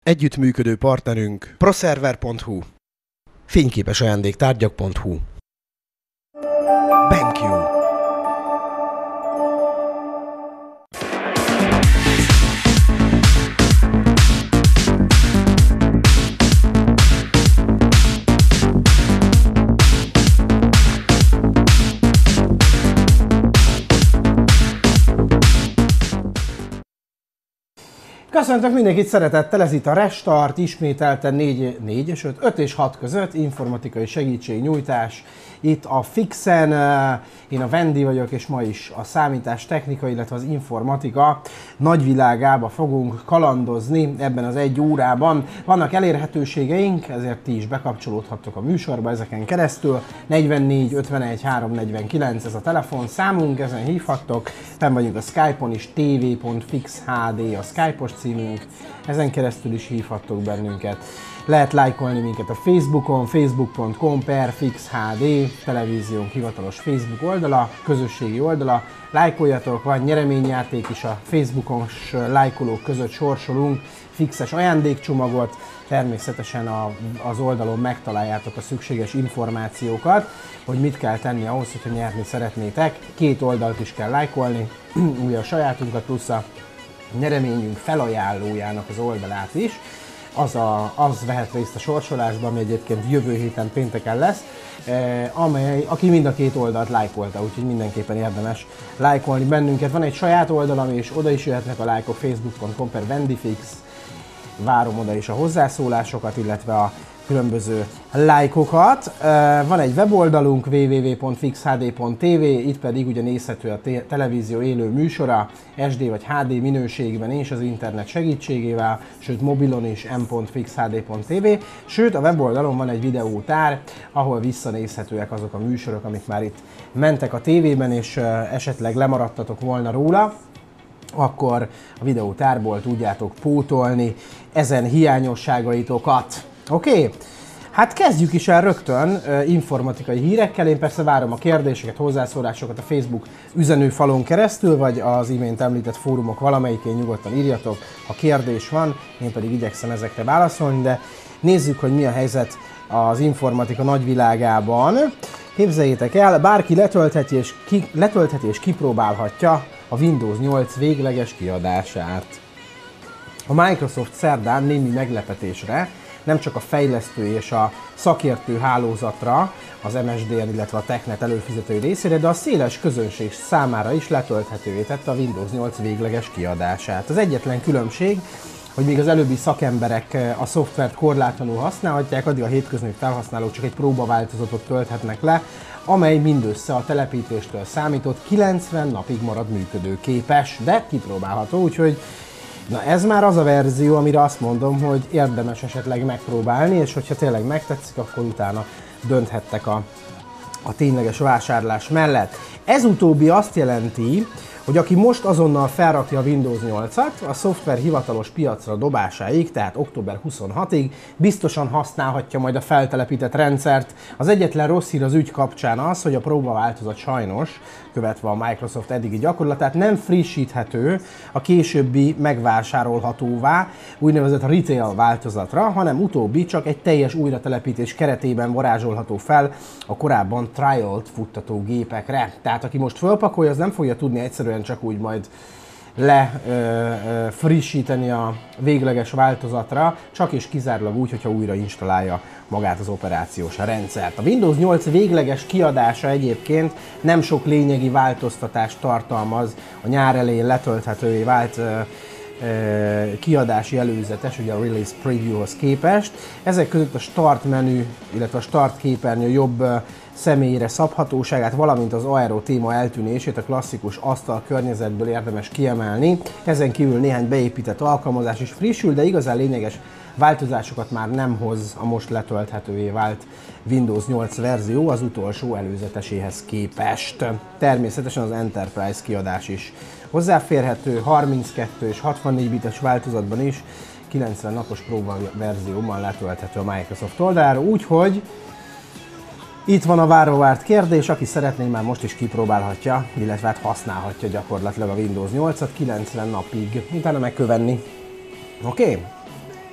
Együttműködő partnerünk proserver.hu, fényképes ajándéktárgyak.hu. BenQ. Köszöntök mindenkit szeretettel, ez itt a Restart, ismételten 5 és 6 között informatikai segítségnyújtás. Itt a Fixen, én a Vendi vagyok, és ma is a számítástechnika, illetve az informatika nagyvilágába fogunk kalandozni ebben az egy órában. Vannak elérhetőségeink, ezért ti is bekapcsolódhattok a műsorba ezeken keresztül. 44 51 349 ez a telefonszámunk, ezen hívhattok. Fenn vagyunk a Skype-on is, tv.fixhd a Skype-os címünk, ezen keresztül is hívhattok bennünket. Lehet lájkolni minket a Facebookon, facebook.com/fixhd, televíziónk hivatalos Facebook oldala, közösségi oldala. Lájkoljatok, van nyereményjáték is a Facebookos lájkolók között sorsolunk, fixes ajándékcsomagot, természetesen az oldalon megtaláljátok a szükséges információkat, hogy mit kell tenni ahhoz, hogyha nyerni szeretnétek. Két oldalt is kell lájkolni, ugye a sajátunkat plusz a nyereményünk felajánlójának az oldalát is. Az vehet részt a sorsolásban, ami egyébként jövő héten pénteken lesz, aki mind a két oldalt lájkolta, úgyhogy mindenképpen érdemes lájkolni bennünket. Van egy saját oldalam, és oda is jöhetnek a lájkok, facebook.com/vendifix. Várom oda is a hozzászólásokat, illetve a különböző lájkokat. Van egy weboldalunk www.fixhd.tv, itt pedig ugye nézhető a televízió élő műsora, SD vagy HD minőségben és az internet segítségével, sőt mobilon is m.fixhd.tv, sőt a weboldalon van egy videótár, ahol visszanézhetőek azok a műsorok, amik már itt mentek a tévében, és esetleg lemaradtatok volna róla, akkor a videótárból tudjátok pótolni ezen hiányosságaitokat. Oké? Hát kezdjük is el rögtön informatikai hírekkel. Én persze várom a kérdéseket, hozzászólásokat a Facebook üzenőfalon keresztül, vagy az imént említett fórumok valamelyikén nyugodtan írjatok, ha kérdés van, én pedig igyekszem ezekre válaszolni, de nézzük, hogy mi a helyzet az informatika nagyvilágában. Képzeljétek el, bárki letöltheti és kipróbálhatja a Windows 8 végleges kiadását. A Microsoft szerdán némi meglepetésre nem csak a fejlesztő és a szakértő hálózatra, az MSDN, illetve a TechNet előfizetői részére, de a széles közönség számára is letölthetővé tette a Windows 8 végleges kiadását. Az egyetlen különbség, hogy még az előbbi szakemberek a szoftvert korlátlanul használhatják, addig a hétköznapi felhasználók csak egy próbaváltozatot tölthetnek le, amely mindössze a telepítéstől számított 90 napig marad működőképes, de kipróbálható, úgyhogy na ez már az a verzió, amire azt mondom, hogy érdemes esetleg megpróbálni, és hogyha tényleg megtetszik, akkor utána dönthettek a tényleges vásárlás mellett. Ez utóbbi azt jelenti, hogy aki most azonnal felrakja a Windows 8-at, a szoftver hivatalos piacra dobásáig, tehát október 26-ig biztosan használhatja majd a feltelepített rendszert. Az egyetlen rossz hír az ügy kapcsán az, hogy a próbaváltozat sajnos, követve a Microsoft eddigi gyakorlatát, nem frissíthető a későbbi megvásárolhatóvá úgynevezett retail változatra, hanem utóbbi csak egy teljes újratelepítés keretében varázsolható fel a korábban trialt futtató gépekre. Tehát aki most fölpakolja, az nem fogja tudni egyszerűen csak úgy majd frissíteni a végleges változatra, csak és kizárólag úgy, hogyha újra installálja magát az operációs rendszert. A Windows 8 végleges kiadása egyébként nem sok lényegi változtatást tartalmaz a nyár elején letölthetővé vált kiadási előzetes, ugye a Release Preview-hoz képest. Ezek között a Start menü, illetve a Start képernyő jobb személyre szabhatóságát, valamint az Aero téma eltűnését a klasszikus asztal környezetből érdemes kiemelni. Ezen kívül néhány beépített alkalmazás is frissül, de igazán lényeges változásokat már nem hoz a most letölthetővé vált Windows 8 verzió az utolsó előzeteséhez képest. Természetesen az Enterprise kiadás is hozzáférhető, 32 és 64 bites változatban is, 90 napos próba verzióban letölthető a Microsoft oldalára, úgyhogy itt van a váróvárt kérdés, aki szeretné, már most is kipróbálhatja, illetve hát használhatja gyakorlatilag a Windows 8-at 90 napig, utána megkövenni. Oké?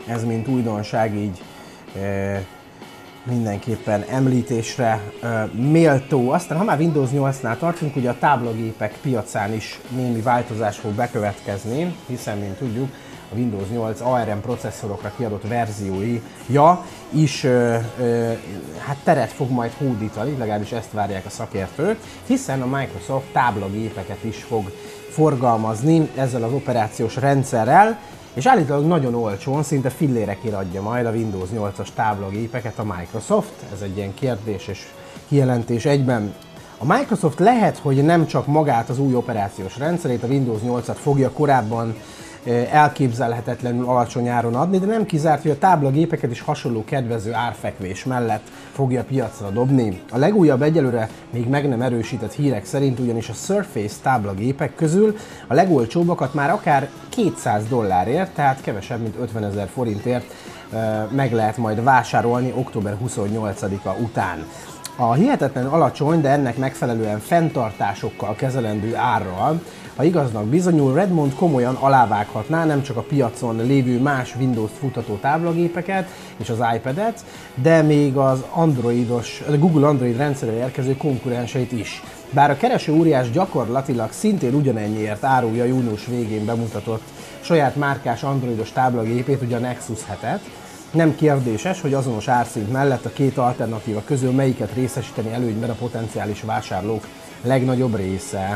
ez mint újdonság így mindenképpen említésre méltó. Aztán ha már Windows 8-nál tartunk, ugye a táblagépek piacán is némi változás fog bekövetkezni, hiszen mint tudjuk, a Windows 8 ARM processzorokra kiadott verziója is hát teret fog majd hódítani, legalábbis ezt várják a szakértők, hiszen a Microsoft táblagépeket is fog forgalmazni ezzel az operációs rendszerrel, és állítólag nagyon olcsón, szinte fillérekért adja majd a Windows 8-as táblagépeket a Microsoft. Ez egy ilyen kérdés és kijelentés egyben. A Microsoft lehet, hogy nem csak magát az új operációs rendszerét, a Windows 8-at fogja korábban elképzelhetetlenül alacsony áron adni, de nem kizárt, hogy a táblagépeket is hasonló kedvező árfekvés mellett fogja piacra dobni. A legújabb, egyelőre még meg nem erősített hírek szerint ugyanis a Surface táblagépek közül a legolcsóbbakat már akár $200, tehát kevesebb, mint 50 000 forintért meg lehet majd vásárolni október 28-a után. A hihetetlen alacsony, de ennek megfelelően fenntartásokkal kezelendő árral, ha igaznak bizonyul, Redmond komolyan alávághatná nem csak a piacon lévő más Windows-t futató táblagépeket és az iPad-et, de még az Google Android rendszerre érkező konkurenseit is. Bár a kereső óriás gyakorlatilag szintén ugyanennyiért árulja június végén bemutatott saját márkás androidos táblagépét, ugye a Nexus 7-et, nem kérdéses, hogy azonos árszint mellett a két alternatíva közül melyiket részesíteni előnyben a potenciális vásárlók legnagyobb része.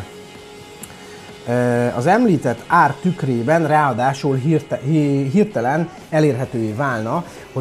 Az említett ár tükrében ráadásul hirtelen érthetővé válna,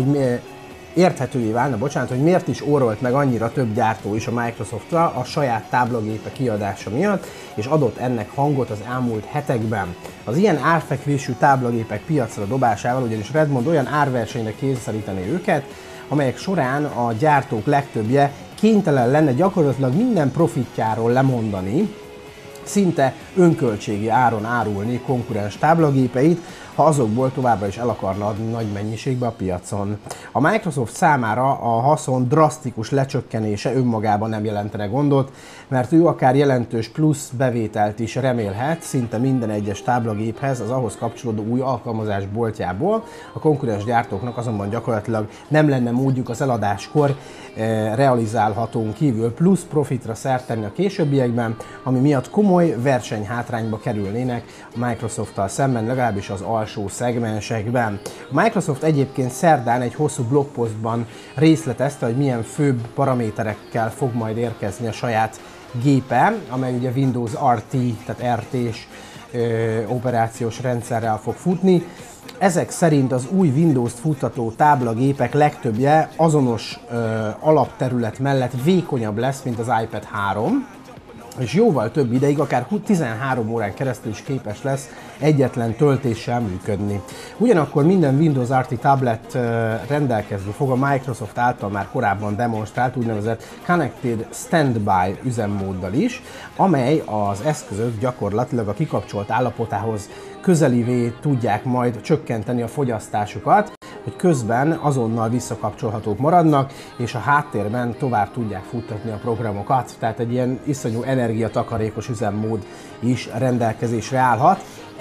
hogy miért is orrolt meg annyira több gyártó is a Microsoftra a saját táblagépe kiadása miatt, és adott ennek hangot az elmúlt hetekben. Az ilyen árfekvésű táblagépek piacra dobásával ugyanis Redmond olyan árversenyre kényszeríteni őket, amelyek során a gyártók legtöbbje kénytelen lenne gyakorlatilag minden profitjáról lemondani, szinte önköltségi áron árulni konkurens táblagépeit, ha azokból továbbra is el akarna adni nagy mennyiségbe a piacon. A Microsoft számára a haszon drasztikus lecsökkenése önmagában nem jelentene gondot, mert ő akár jelentős plusz bevételt is remélhet szinte minden egyes táblagéphez az ahhoz kapcsolódó új alkalmazás boltjából. A konkurens gyártóknak azonban gyakorlatilag nem lenne módjuk az eladáskor realizálhatón kívül plusz profitra szert tenni a későbbiekben, ami miatt komoly versenyhátrányba kerülnének a Microsofttal szemben, legalábbis az alsó szegmensekben. A Microsoft egyébként szerdán egy hosszú blogpostban részletezte, hogy milyen főbb paraméterekkel fog majd érkezni a saját gépe, amely ugye Windows RT, tehát RT-s operációs rendszerrel fog futni. Ezek szerint az új Windows-t futtató táblagépek legtöbbje azonos alapterület mellett vékonyabb lesz, mint az iPad 3, és jóval több ideig, akár 13 órán keresztül is képes lesz egyetlen töltéssel működni. Ugyanakkor minden Windows RT tablet rendelkezni fog a Microsoft által már korábban demonstrált úgynevezett Connected Standby üzemmóddal is, amely az eszközök gyakorlatilag a kikapcsolt állapotához közelivé tudják majd csökkenteni a fogyasztásukat, hogy közben azonnal visszakapcsolhatók maradnak, és a háttérben tovább tudják futtatni a programokat, tehát egy ilyen iszonyú energiatakarékos üzemmód is rendelkezésre állhat.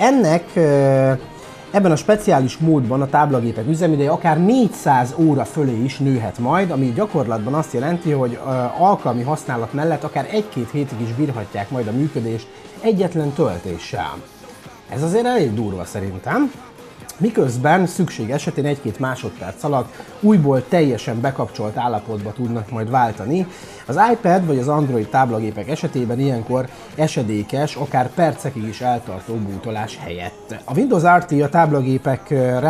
Ebben a speciális módban a táblagépek üzemideje akár 400 óra fölé is nőhet majd, ami gyakorlatban azt jelenti, hogy alkalmi használat mellett akár 1-2 hétig is bírhatják majd a működést egyetlen töltéssel. Ez azért elég durva szerintem. Miközben szükség esetén 1-2 másodperc alatt újból teljesen bekapcsolt állapotba tudnak majd váltani. Az iPad vagy az Android táblagépek esetében ilyenkor esedékes, akár percekig is eltartó bútolás helyett. A Windows RT táblagépek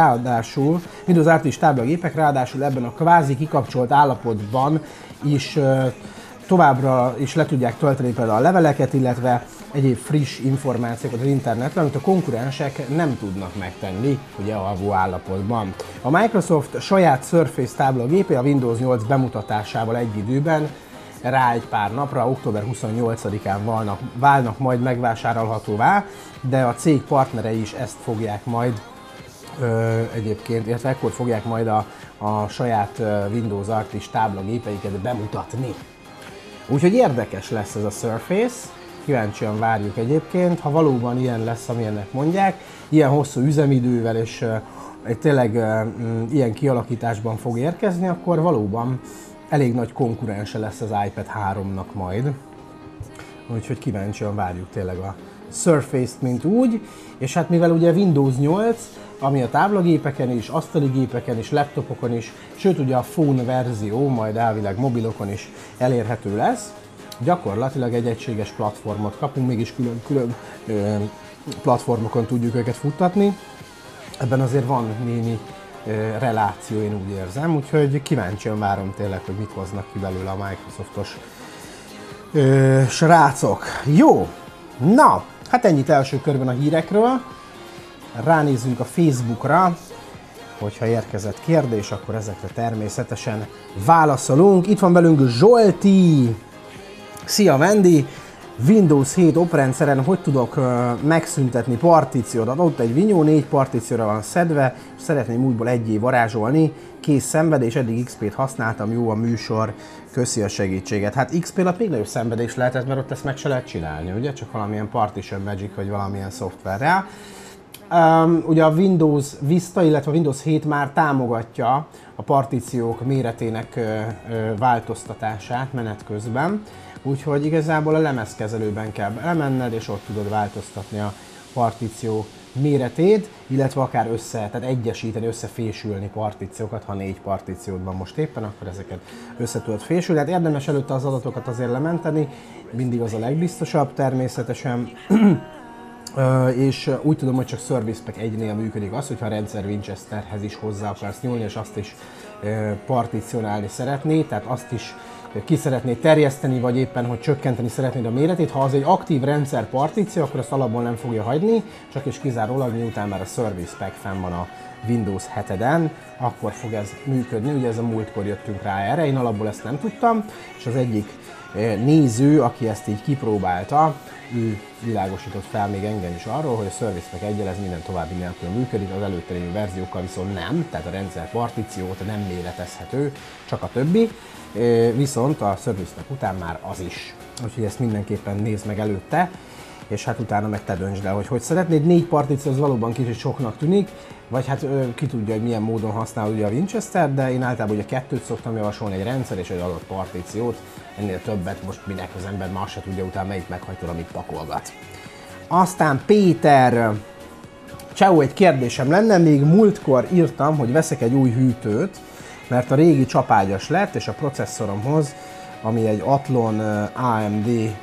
ráadásul ebben a kvázi kikapcsolt állapotban is továbbra is le tudják tölteni például a leveleket, illetve egyéb friss információkat az internetről, amit a konkurensek nem tudnak megtenni, ugye alvó állapotban. A Microsoft saját Surface táblagépe a Windows 8 bemutatásával egy időben rá egy pár napra, október 28-án válnak majd megvásárolhatóvá, de a cég partnerei is ezt fogják majd egyébként, illetve ekkor fogják majd a saját Windows RT-s táblagépeiket bemutatni. Úgyhogy érdekes lesz ez a Surface, kíváncsian várjuk egyébként, ha valóban ilyen lesz, amilyennek mondják, ilyen hosszú üzemidővel és tényleg ilyen kialakításban fog érkezni, akkor valóban elég nagy konkurense lesz az iPad 3-nak majd. Úgyhogy kíváncsian várjuk tényleg a Surface-t, mint úgy. És hát mivel ugye Windows 8, ami a táblagépeken is, asztali gépeken is, laptopokon is, sőt ugye a phone verzió majd elvileg mobilokon is elérhető lesz, gyakorlatilag egy egységes platformot kapunk, mégis külön platformokon tudjuk őket futtatni. Ebben azért van némi reláció, én úgy érzem, úgyhogy kíváncsian várom tényleg, hogy mit hoznak ki belőle a Microsoftos srácok. Jó, na, hát ennyit első körben a hírekről. Ránézzünk a Facebookra, hogyha érkezett kérdés, akkor ezekre természetesen válaszolunk. Itt van velünk Zsolti! Szia Vendi! Windows 7 oprendszeren hogy tudok megszüntetni partíciót? Ott egy Vinyó 4 partícióra van szedve, és szeretném újból egyé varázsolni. Kész szenvedés, eddig XP-t használtam, jó a műsor, köszi a segítséget. Hát XP alatt még nagyobb szenvedés lehetett, mert ott ezt meg se lehet csinálni, ugye? Csak valamilyen Partition Magic vagy valamilyen szoftverrel. Ugye a Windows Vista, illetve a Windows 7 már támogatja a partíciók méretének változtatását menet közben. Úgyhogy igazából a lemezkezelőben kell belemenned, és ott tudod változtatni a partíció méretét, illetve akár tehát egyesíteni, összefésülni partíciókat, ha 4 partíciód van most éppen, akkor ezeket össze tudod fésülni. Hát érdemes előtte az adatokat azért lementeni, mindig az a legbiztosabb természetesen. És úgy tudom, hogy csak Service Pack 1-nél működik az, hogyha a rendszer Winchesterhez is hozzá akarsz nyúlni, és azt is particionálni szeretné, tehát azt is ki szeretnéd terjeszteni, vagy éppen, hogy csökkenteni szeretnéd a méretét. Ha az egy aktív rendszer partíció, akkor azt alapból nem fogja hagyni, csak és kizárólag miután már a Service Pack fenn van a Windows 7-en, akkor fog ez működni. Ugye ez a múltkor jöttünk rá erre, én alapból ezt nem tudtam, és az egyik néző, aki ezt így kipróbálta, ő világosított fel még engem is arról, hogy a Service Pack 1-el ez minden további nélkül működik, az előtte lévő verziókkal viszont nem, tehát a rendszer partíciót nem méretezhető, csak a többi, viszont a Service Pack után már az is. Úgyhogy ezt mindenképpen nézd meg előtte, és hát utána meg te döntsd el, hogy szeretnéd. 4 partíció az valóban kicsit soknak tűnik, vagy hát ki tudja, hogy milyen módon használ ugye a Winchester, de én általában ugye 2-t szoktam javasolni, egy rendszer és egy adott partíciót, ennél többet most minek az ember már se tudja utána melyik meghajtól, amit pakolgat. Aztán Péter, ciao, egy kérdésem lenne, még múltkor írtam, hogy veszek egy új hűtőt, mert a régi csapágyas lett, és a processzoromhoz, ami egy Athlon AMD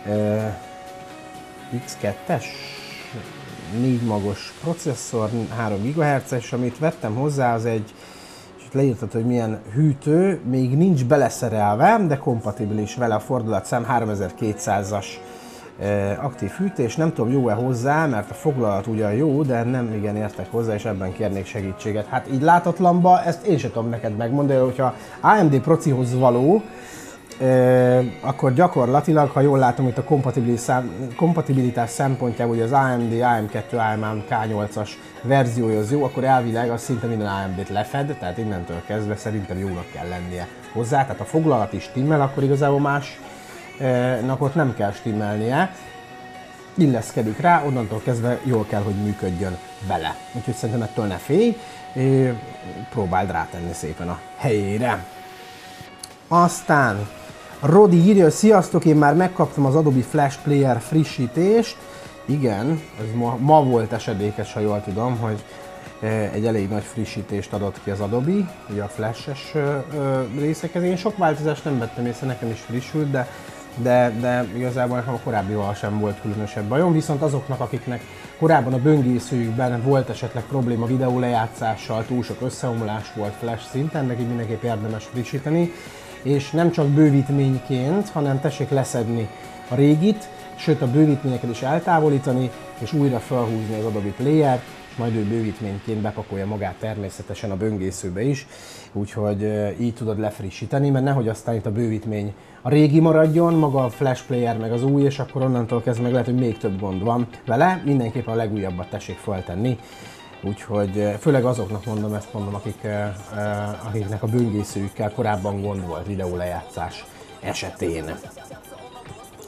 X2-es, 4 magos processzor, 3 GHz-es, amit vettem hozzá, az egy, és leírtad, hogy milyen hűtő, még nincs beleszerelve, de kompatibilis vele a fordulatszám 3200-as aktív hűtés. Nem tudom, jó-e hozzá, mert a foglalat ugyan jó, de nem igen értek hozzá, és ebben kérnék segítséget. Hát így látatlanba, ezt én sem tudom neked megmondani, hogyha AMD procihoz való, akkor gyakorlatilag, ha jól látom, itt a kompatibilitás szempontjából, hogy az AMD, AM2, AM K8-as verziója az jó, akkor elvileg az szinte minden AMD-t lefed, tehát innentől kezdve szerintem jónak kell lennie hozzá. Tehát a foglalat is stimmel, akkor igazából másnak ott nem kell stimmelnie. Illeszkedik rá, onnantól kezdve jól kell, hogy működjön vele. Úgyhogy szerintem ettől ne félj, próbáld rátenni szépen a helyére. Aztán Rodi írja, sziasztok, én már megkaptam az Adobe Flash Player frissítést. Igen, ez ma volt esedékes, ha jól tudom, hogy egy elég nagy frissítést adott ki az Adobe, ugye a flash-es részekhez. Én sok változást nem vettem észre, nekem is frissült, de igazából nekem a korábbival sem volt különösebb bajom, viszont azoknak, akiknek korábban a böngészőjükben volt esetleg probléma videó lejátszással, túl sok összeomlás volt flash szinten, nekik mindenképp érdemes frissíteni, és nem csak bővítményként, hanem tessék leszedni a régit, sőt a bővítményeket is eltávolítani, és újra felhúzni az Adobe Player-t, majd ő bővítményként bepakolja magát természetesen a böngészőbe is, úgyhogy így tudod lefrissíteni, mert nehogy aztán itt a bővítmény a régi maradjon, maga a Flash Player meg az új, és akkor onnantól kezdve meg lehet, hogy még több gond van vele, mindenképpen a legújabbat tessék feltenni. Úgyhogy főleg azoknak mondom, ezt mondom, akiknek a böngészőjükkel korábban gond volt videólejátszás esetén.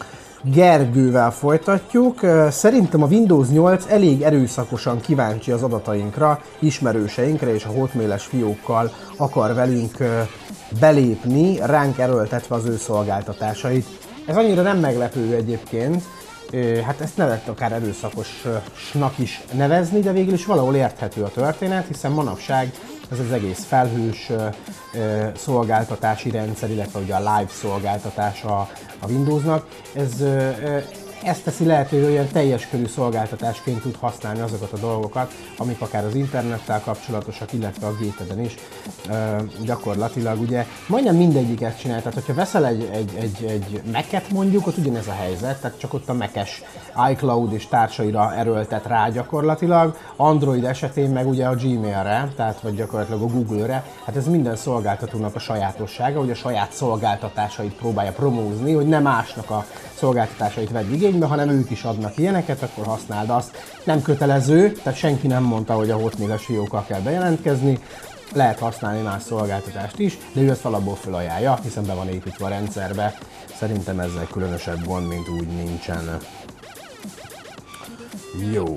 Gergővel folytatjuk. Szerintem a Windows 8 elég erőszakosan kíváncsi az adatainkra, ismerőseinkre, és a hotmail-es fiókkal akar velünk belépni, ránk erőltetve az ő szolgáltatásait. Ez annyira nem meglepő egyébként, hát ezt lehet akár erőszakosnak is nevezni, de végül is valahol érthető a történet, hiszen manapság ez az egész felhős szolgáltatási rendszer, illetve ugye a live szolgáltatása a Windowsnak, ezt teszi lehetővé, hogy olyan teljes körű szolgáltatásként tud használni azokat a dolgokat, amik akár az internettel kapcsolatosak, illetve a gépeden is gyakorlatilag ugye majdnem mindegyiket csinál. Tehát, hogyha veszel egy Mac-et mondjuk, ott ugyanez a helyzet, tehát csak ott a Mac-es iCloud és társaira erőltet rá gyakorlatilag. Android esetén meg ugye a Gmail-re, tehát vagy gyakorlatilag a Google-re. Hát ez minden szolgáltatónak a sajátossága, hogy a saját szolgáltatásait próbálja promózni, hogy nem másnak a szolgáltatásait vedd igénybe, hanem ők is adnak ilyeneket, akkor használd azt. Nem kötelező, tehát senki nem mondta, hogy a hotmail-es fiókkal kell bejelentkezni, lehet használni más szolgáltatást is, de ő ezt alapból felajánlja, hiszen be van építve a rendszerbe. Szerintem ezzel különösebb gond, mint úgy nincsen. Jó.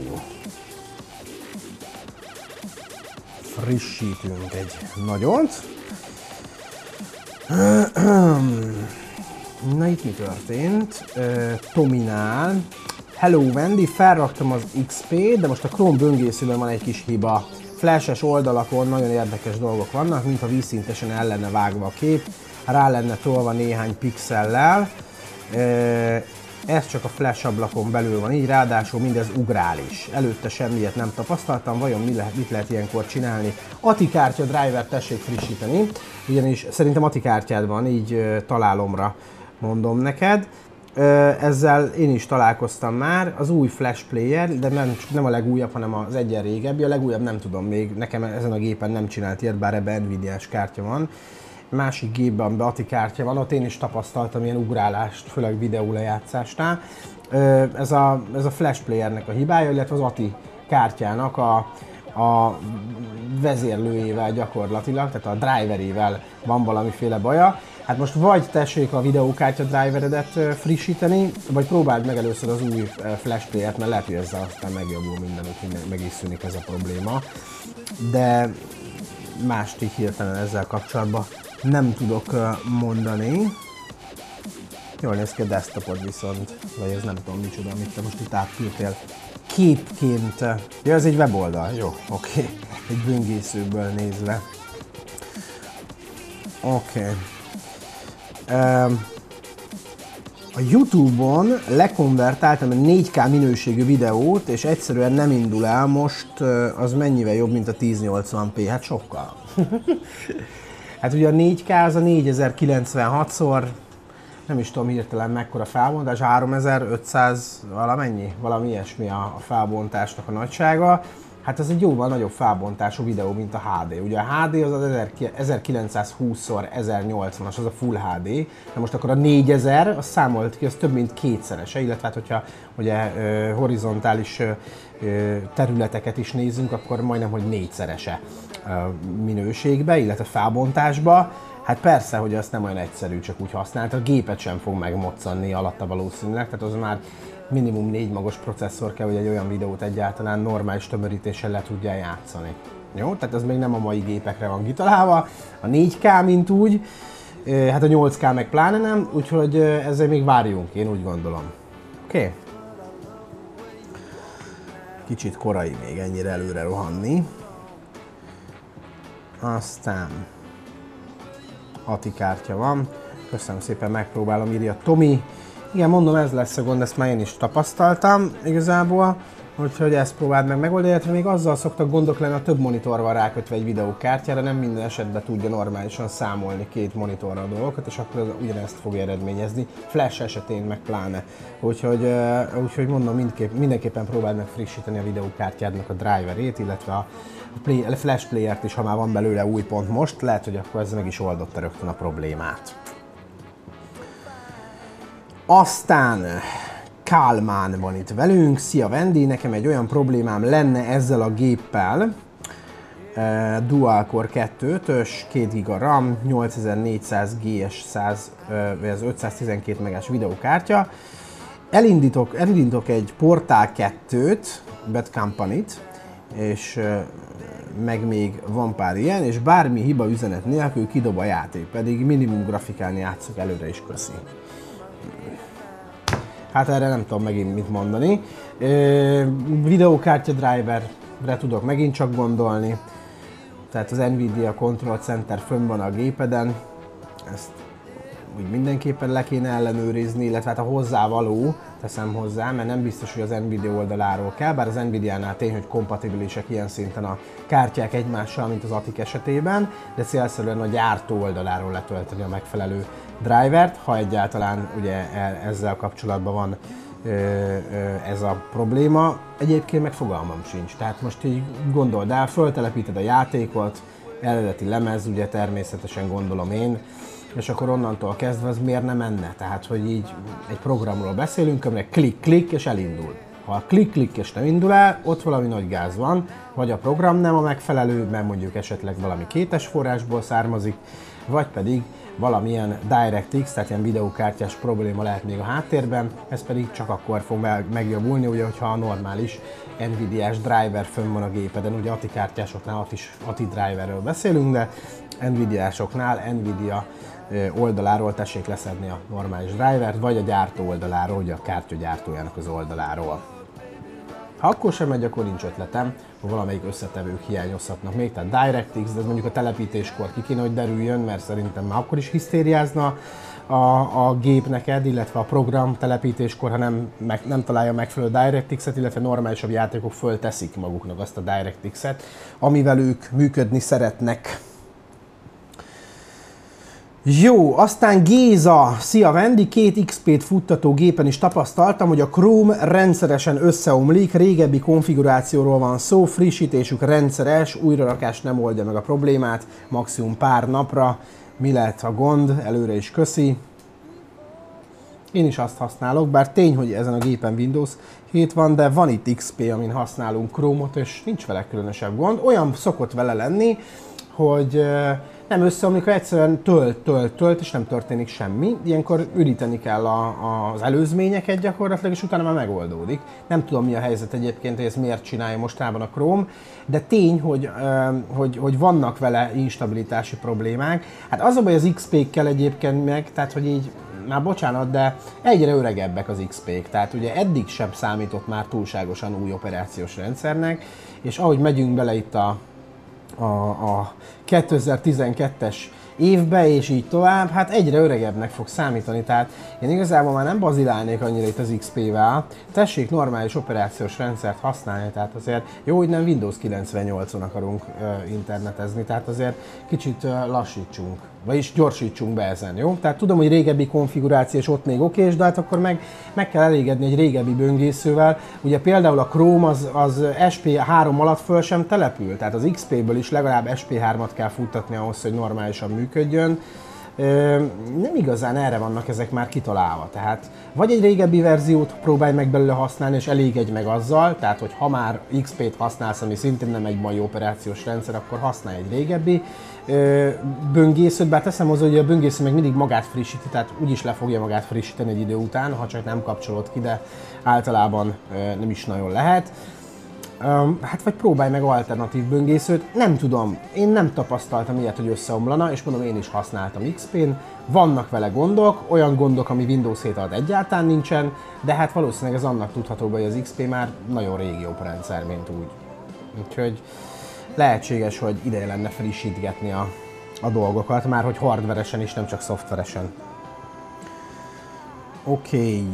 Frissítünk egy nagyot. Na itt mi történt? Tominál. Hello Wendy, felraktam az XP, de most a Chrome böngészőben van egy kis hiba. Flashes oldalakon nagyon érdekes dolgok vannak, mintha vízszintesen el lenne vágva a kép, rá lenne tolva néhány pixellel. Ez csak a flash ablakon belül van így, ráadásul mindez ugrál is. Előtte semmiet nem tapasztaltam, vajon mit lehet ilyenkor csinálni? ATI kártya driver tessék frissíteni, ugyanis szerintem ATI kártyád van, így találomra mondom neked. Ezzel én is találkoztam már, az új Flash Player, de nem a legújabb, hanem az egyen régebbi. A legújabb nem tudom még, nekem ezen a gépen nem csinált ilyet, bár ebben Nvidia-s kártya van. Másik gépben, amiben ATI kártya van, ott én is tapasztaltam ilyen ugrálást, főleg videólejátszásnál. Ez a Flash Playernek a hibája, illetve az ATI kártyának a vezérlőjével gyakorlatilag, tehát a driverével van valamiféle baja. Hát most vagy tessék a videókártya driveredet frissíteni, vagy próbáld meg először az új Flash Player-t, mert lehet, hogy ezzel aztán megjavul minden, úgyhogy meg is szűnik ez a probléma. De mást így hirtelen ezzel kapcsolatban nem tudok mondani. Jól néz ki a desktopod viszont, vagy ez nem tudom micsoda, amit te most itt átküldtél képként. Ja, ez egy weboldal, jó, oké. Egy böngészőből nézve. Oké. A YouTube-on lekonvertáltam egy 4K minőségű videót, és egyszerűen nem indul el most, az mennyivel jobb, mint a 1080p? Hát sokkal. Hát ugye a 4K az a 4096-szor, nem is tudom hirtelen mekkora felbontás, 3500 valamennyi, valami ilyesmi a felbontásnak a nagysága. Hát ez egy jóval nagyobb felbontású videó, mint a HD. Ugye a HD az 1920x1080-as, az a Full HD, de most akkor a 4000, az számolt ki, az több mint kétszerese, illetve hát, hogyha ugye horizontális területeket is nézzünk, akkor majdnem, hogy négyszerese minőségbe, illetve felbontásba. Hát persze, hogy azt nem olyan egyszerű csak úgy használni, a gépet sem fog megmoccanni alatta valószínűleg, tehát az már minimum 4 magos processzor kell, hogy egy olyan videót egyáltalán normális tömörítéssel le tudja játszani. Jó? Tehát ez még nem a mai gépekre van kitalálva, a 4K mint úgy, hát a 8K meg pláne nem, úgyhogy ezzel még várjunk, én úgy gondolom. Oké? Kicsit korai még ennyire előre rohanni. Aztán ATI kártya van, köszönöm szépen, megpróbálom, írja Tomi. Igen, mondom, ez lesz a gond, ezt már én is tapasztaltam igazából, úgyhogy ezt próbáld meg megoldani, illetve még azzal szoktak gondok lenni, a több monitor van rákötve egy videókártyára, nem minden esetben tudja normálisan számolni két monitorra a dolgokat, és akkor ugyanezt fogja eredményezni, Flash esetén meg pláne. Úgyhogy mondom, mindenképpen próbáld meg frissíteni a videókártyádnak a driverét, illetve a Flash Player-t is, ha már van belőle új pont most, lehet, hogy akkor ez meg is oldotta rögtön a problémát. Aztán Kálmán van itt velünk. Szia Vendi, nekem egy olyan problémám lenne ezzel a géppel. Dual Core 2.5-ös, 2 GB RAM, 8400 GS 512 megás videókártya, elindítok egy Portal 2-t, Bad Company-t, és meg még van pár ilyen, és bármi hiba üzenet nélkül kidob a játék, pedig minimum grafikán játszok előre is, köszi. Hát erre nem tudom megint mit mondani. Videókártya driverre tudok megint csak gondolni. Tehát az Nvidia Control Center fönn van a gépeden. Ezt úgy mindenképpen le kéne ellenőrizni, illetve hát a hozzávaló, teszem hozzá, mert nem biztos, hogy az Nvidia oldaláról kell, bár az Nvidia-nál tény, hogy kompatibilisek ilyen szinten a kártyák egymással, mint az ATIK esetében, de célszerűen a gyártó oldaláról letölteni a megfelelő drivert, ha egyáltalán ugye ezzel kapcsolatban van ez a probléma. Egyébként meg fogalmam sincs, tehát most így gondold el, föltelepíted a játékot, eredeti lemez, ugye természetesen gondolom én, és akkor onnantól kezdve az miért nem menne? Tehát, hogy így egy programról beszélünk, amire klik-klik és elindul. Ha a klik-klik és nem indul el, ott valami nagy gáz van, vagy a program nem a megfelelő, mert mondjuk esetleg valami kétes forrásból származik, vagy pedig valamilyen DirectX, tehát ilyen videókártyás probléma lehet még a háttérben, ez pedig csak akkor fog megjavulni, ugye, hogyha a normális Nvidia-s driver fönn van a gépeden, ugye ATI kártyásoknál ATI driverről beszélünk, de Nvidia-soknál Nvidia oldaláról tessék leszedni a normális drivert, vagy a gyártó oldaláról, ugye a kártya gyártójának az oldaláról. Ha akkor sem megy, akkor nincs ötletem, hogy valamelyik összetevők hiányozhatnak még, tehát DirectX, de ez mondjuk a telepítéskor ki kéne, hogy derüljön, mert szerintem már akkor is hisztériázna a gép neked, illetve a program telepítéskor, ha nem találja megfelelő DirectX-et, illetve normálisabb játékok fölteszik maguknak azt a DirectX-et, amivel ők működni szeretnek. Jó, aztán Géza, szia Vendi, 2 XP-t futtató gépen is tapasztaltam, hogy a Chrome rendszeresen összeomlik, régebbi konfigurációról van szó, frissítésük rendszeres, újrarakás nem oldja meg a problémát, maximum pár napra. Mi lehet a gond? Előre is köszi. Én is azt használok, bár tény, hogy ezen a gépen Windows 7 van, de van itt XP, amin használunk Chrome-ot, és nincs vele különösebb gond. Olyan szokott vele lenni, hogy nem összeomlik, ha egyszerűen tölt, és nem történik semmi. Ilyenkor üriteni kell az előzményeket gyakorlatilag, és utána már megoldódik. Nem tudom, mi a helyzet egyébként, hogy ez miért csinálja mostában a Chrome, de tény, hogy vannak vele instabilitási problémák. Hát az a baj az XP-kkel egyébként meg, tehát hogy így, már bocsánat, de egyre öregebbek az XP-k, tehát ugye eddig sem számított már túlságosan új operációs rendszernek, és ahogy megyünk bele itt a 2012-es évbe, és így tovább, hát egyre öregebbnek fog számítani, tehát én igazából már nem bazilálnék annyira itt az XP-vel, tessék normális operációs rendszert használni, tehát azért jó, hogy nem Windows 98-on akarunk internetezni, tehát azért kicsit lassítsunk, vagyis gyorsítsunk be ezen, jó? Tehát tudom, hogy régebbi konfiguráció és ott még okés, de hát akkor meg kell elégedni egy régebbi böngészővel. Ugye például a Chrome az SP3 alatt föl sem települ, tehát az XP-ből is legalább SP3-at kell futtatni ahhoz, hogy normálisan működjön. Nem igazán erre vannak ezek már kitalálva, tehát vagy egy régebbi verziót próbálj meg belőle használni, és elégedj meg azzal, tehát hogy ha már XP-t használsz, ami szintén nem egy mai operációs rendszer, akkor használj egy régebbi böngészőt, bár teszem hozzá, hogy a böngésző meg mindig magát frissíti, tehát úgyis le fogja magát frissíteni egy idő után, ha csak nem kapcsolod ki, de általában nem is nagyon lehet. Hát vagy próbálj meg alternatív böngészőt, nem tudom, én nem tapasztaltam ilyet, hogy összeomlana, és mondom, én is használtam XP-n, vannak vele gondok, olyan gondok, ami Windows 7 alatt egyáltalán nincsen, de hát valószínűleg ez annak tudható, hogy az XP már nagyon régi oprendszer, mint úgy. Úgyhogy lehetséges, hogy ideje lenne frissítgetni a dolgokat, már hogy hardveresen is, nem csak szoftveresen. Oké.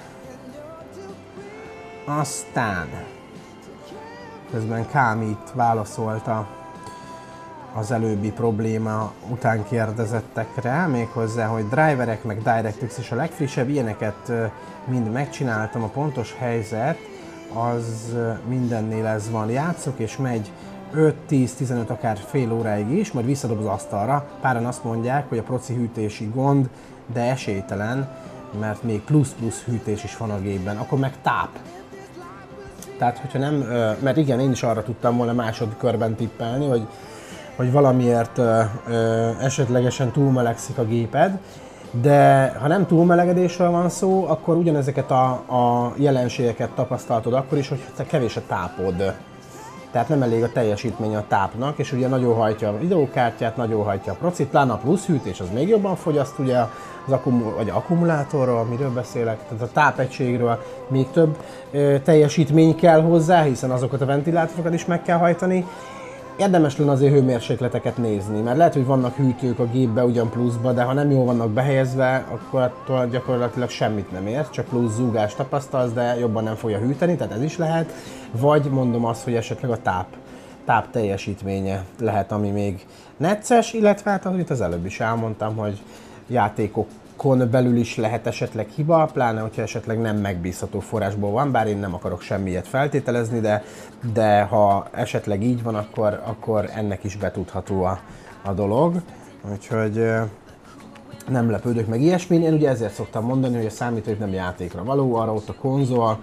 Aztán közben Kámit válaszolta az előbbi probléma után kérdezettekre, méghozzá, hogy driverek meg DirectX is a legfrissebb, ilyeneket mind megcsináltam, a pontos helyzet az mindennél ez van, játszok és megy 5-10-15 akár fél óráig is, majd visszadob az asztalra. Páran azt mondják, hogy a proci hűtési gond, de esélytelen, mert még plusz-plusz hűtés is van a gépben, akkor meg táp. Tehát, hogyha nem, mert igen, én is arra tudtam volna másodkörben tippelni, hogy valamiért esetlegesen túlmelegszik a géped. De ha nem túlmelegedésről van szó, akkor ugyanezeket a jelenségeket tapasztaltod akkor is, hogy kevés a tápod. Tehát nem elég a teljesítmény a tápnak, és ugye nagyon hajtja a videókártyát, nagyon hajtja a procit, pláne a plusz hűtés az még jobban fogyaszt, ugye az akkumulátorról, miről beszélek, tehát a tápegységről még több teljesítmény kell hozzá, hiszen azokat a ventilátorokat is meg kell hajtani. Érdemes lenne azért hőmérsékleteket nézni, mert lehet, hogy vannak hűtők a gépbe ugyan pluszba, de ha nem jól vannak behelyezve, akkor attól gyakorlatilag semmit nem ér, csak plusz zúgást tapasztalsz, de jobban nem fogja hűteni, tehát ez is lehet. Vagy mondom azt, hogy esetleg a táp teljesítménye lehet, ami még necces, illetve hát amit az előbb is elmondtam, hogy játékokon belül is lehet esetleg hiba, pláne hogyha esetleg nem megbízható forrásból van, bár én nem akarok semmilyet feltételezni, de ha esetleg így van, akkor ennek is betudható a dolog. Úgyhogy nem lepődök meg ilyesmin. Én ugye ezért szoktam mondani, hogy a számítógép nem játékra való, arra ott a konzol,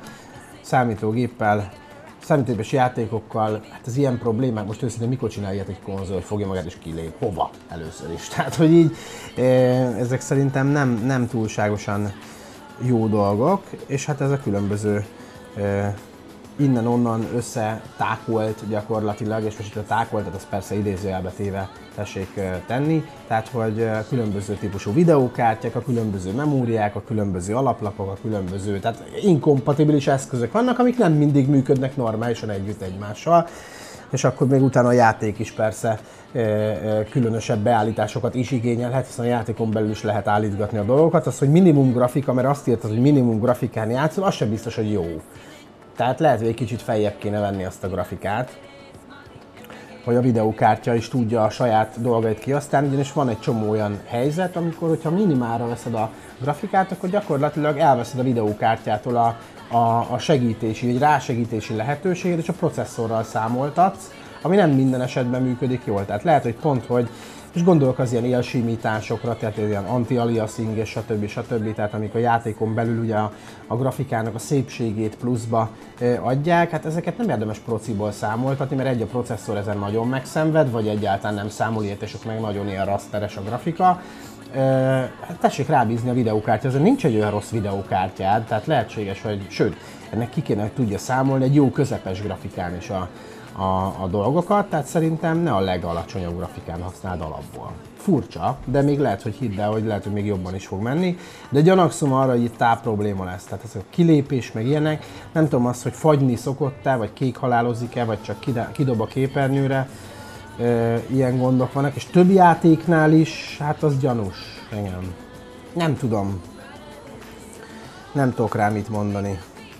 számítógépes játékokkal, hát az ilyen problémák, most őszintén mikor csinál ilyet egy konzol, fogja magát és kilép, hova először is. Tehát, hogy így ezek szerintem nem túlságosan jó dolgok, és hát ez a különböző innen-onnan összetákolt gyakorlatilag, és most itt a tákoltat, az persze idézőjelbe téve tessék tenni, tehát hogy különböző típusú videókártyák, a különböző memóriák, a különböző alaplapok, a különböző, tehát inkompatibilis eszközök vannak, amik nem mindig működnek normálisan együtt egymással, és akkor még utána a játék is persze különösebb beállításokat is igényelhet, hiszen a játékon belül is lehet állítgatni a dolgokat. Az, hogy minimum grafika, mert azt írtad, hogy minimum grafikán játszol, az sem biztos, hogy jó. Tehát lehet, hogy egy kicsit feljebb kéne venni azt a grafikát, hogy a videókártya is tudja a saját dolgait kihasználni, ugyanis van egy csomó olyan helyzet, amikor, hogyha minimálra veszed a grafikát, akkor gyakorlatilag elveszed a videókártyától a segítési, vagy rásegítési lehetőséget, és a processzorral számoltatsz, ami nem minden esetben működik jól. Tehát lehet, hogy pont, hogy és gondolok az ilyen élsimításokra, tehát ilyen anti-aliasing és stb. Tehát amikor a játékon belül ugye a grafikának a szépségét pluszba adják, hát ezeket nem érdemes prociból számoltatni, mert egy a processzor ezen nagyon megszenved, vagy egyáltalán nem számol ilyet, és ott meg nagyon ilyen rasteres a grafika. Hát tessék rábízni a videókártya, azért nincs egy olyan rossz videókártyád, tehát lehetséges, hogy sőt, ennek ki kéne, hogy tudja számolni egy jó közepes grafikán is a dolgokat, tehát szerintem ne a legalacsonyabb grafikán használd alapból. Furcsa, de még lehet, hogy hidd el, hogy lehet, hogy még jobban is fog menni, de gyanakszom arra, hogy itt táp probléma lesz, tehát ez a kilépés meg ilyenek, nem tudom azt, hogy fagyni szokott-e, vagy kék halálozik-e, vagy csak kidob a képernyőre, ilyen gondok vannak, és több játéknál is, hát az gyanús, engem. Nem tudom. Nem tudok rá mit mondani.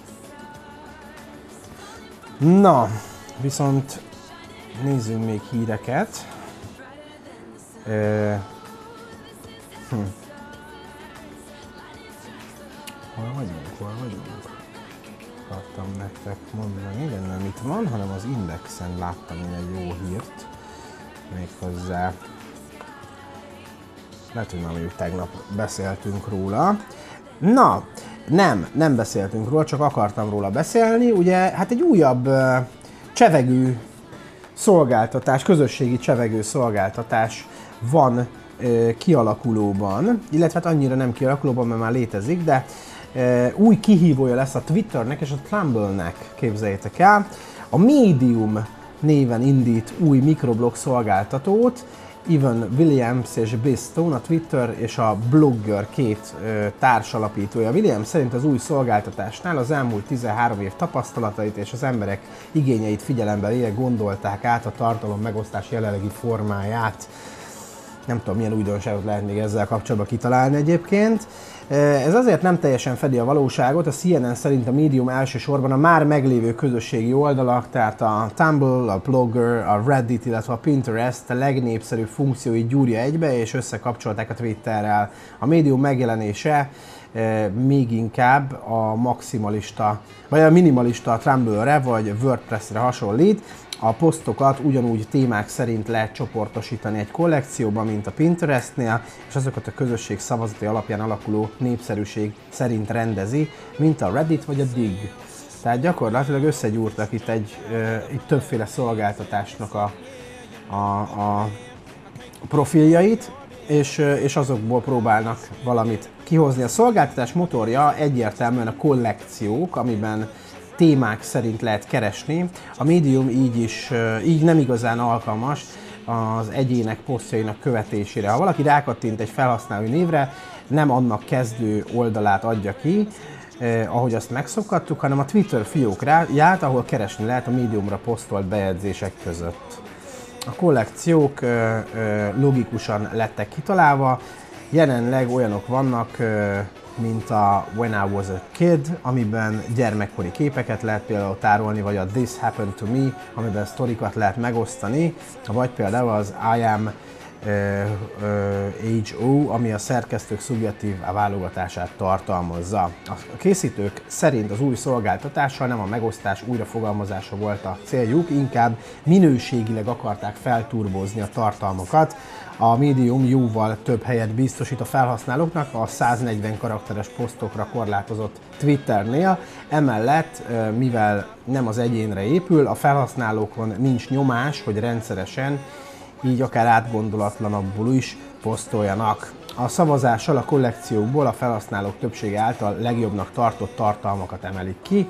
Na, viszont nézzünk még híreket. Hol vagyunk? Akartam nektek mondani, de nem itt van, hanem az Indexen láttam én egy jó hírt. Méghozzá, lehet, hogy már mondjuk tegnap beszéltünk róla. Na, nem beszéltünk róla, csak akartam róla beszélni. Ugye, hát egy újabb csevegő szolgáltatás, közösségi csevegő szolgáltatás van kialakulóban, illetve hát annyira nem kialakulóban, mert már létezik, de új kihívója lesz a Twitternek és a Tumblr-nek, képzeljétek el. A Medium néven indít új mikroblog szolgáltatót, Evan Williams és Biz Stone, a Twitter és a Blogger két társalapítója. Williams szerint az új szolgáltatásnál az elmúlt 13 év tapasztalatait és az emberek igényeit figyelembe véve gondolták át a tartalom megosztás jelenlegi formáját. Nem tudom, milyen újdonságot lehet még ezzel kapcsolatban kitalálni egyébként. Ez azért nem teljesen fedi a valóságot, a CNN szerint a Medium elsősorban a már meglévő közösségi oldalak, tehát a Tumblr, a Blogger, a Reddit, illetve a Pinterest a legnépszerűbb funkcióit gyúrja egybe, és összekapcsolták a Twitterrel. A Medium megjelenése még inkább a maximalista, vagy a minimalista Tumblr-re, vagy WordPress-re hasonlít. A posztokat ugyanúgy témák szerint lehet csoportosítani egy kollekcióban, mint a Pinterestnél, és azokat a közösség szavazati alapján alakuló népszerűség szerint rendezi, mint a Reddit vagy a Dig. Tehát gyakorlatilag összegyúrtak itt itt többféle szolgáltatásnak a profiljait. és azokból próbálnak valamit kihozni. A szolgáltatás motorja egyértelműen a kollekciók, amiben témák szerint lehet keresni. A Medium így nem igazán alkalmas az egyének posztjainak követésére. Ha valaki rákattint egy felhasználói névre, nem annak kezdő oldalát adja ki, ahogy azt megszokhattuk, hanem a Twitter fiókját, ahol keresni lehet a Mediumra posztolt bejegyzések között. A kollekciók logikusan lettek kitalálva, jelenleg olyanok vannak, mint a When I Was a Kid, amiben gyermekkori képeket lehet például tárolni, vagy a This Happened to Me, amiben sztorikat lehet megosztani, vagy például az I Am HO, ami a szerkesztők szubjektív válogatását tartalmazza. A készítők szerint az új szolgáltatással nem a megosztás újrafogalmazása volt a céljuk, inkább minőségileg akarták felturbozni a tartalmakat. A Medium jóval több helyet biztosít a felhasználóknak a 140 karakteres posztokra korlátozott Twitternél. Emellett, mivel nem az egyénre épül, a felhasználókon nincs nyomás, hogy rendszeresen, így akár átgondolatlanabbul is posztoljanak. A szavazással a kollekciókból a felhasználók többsége által legjobbnak tartott tartalmakat emelik ki.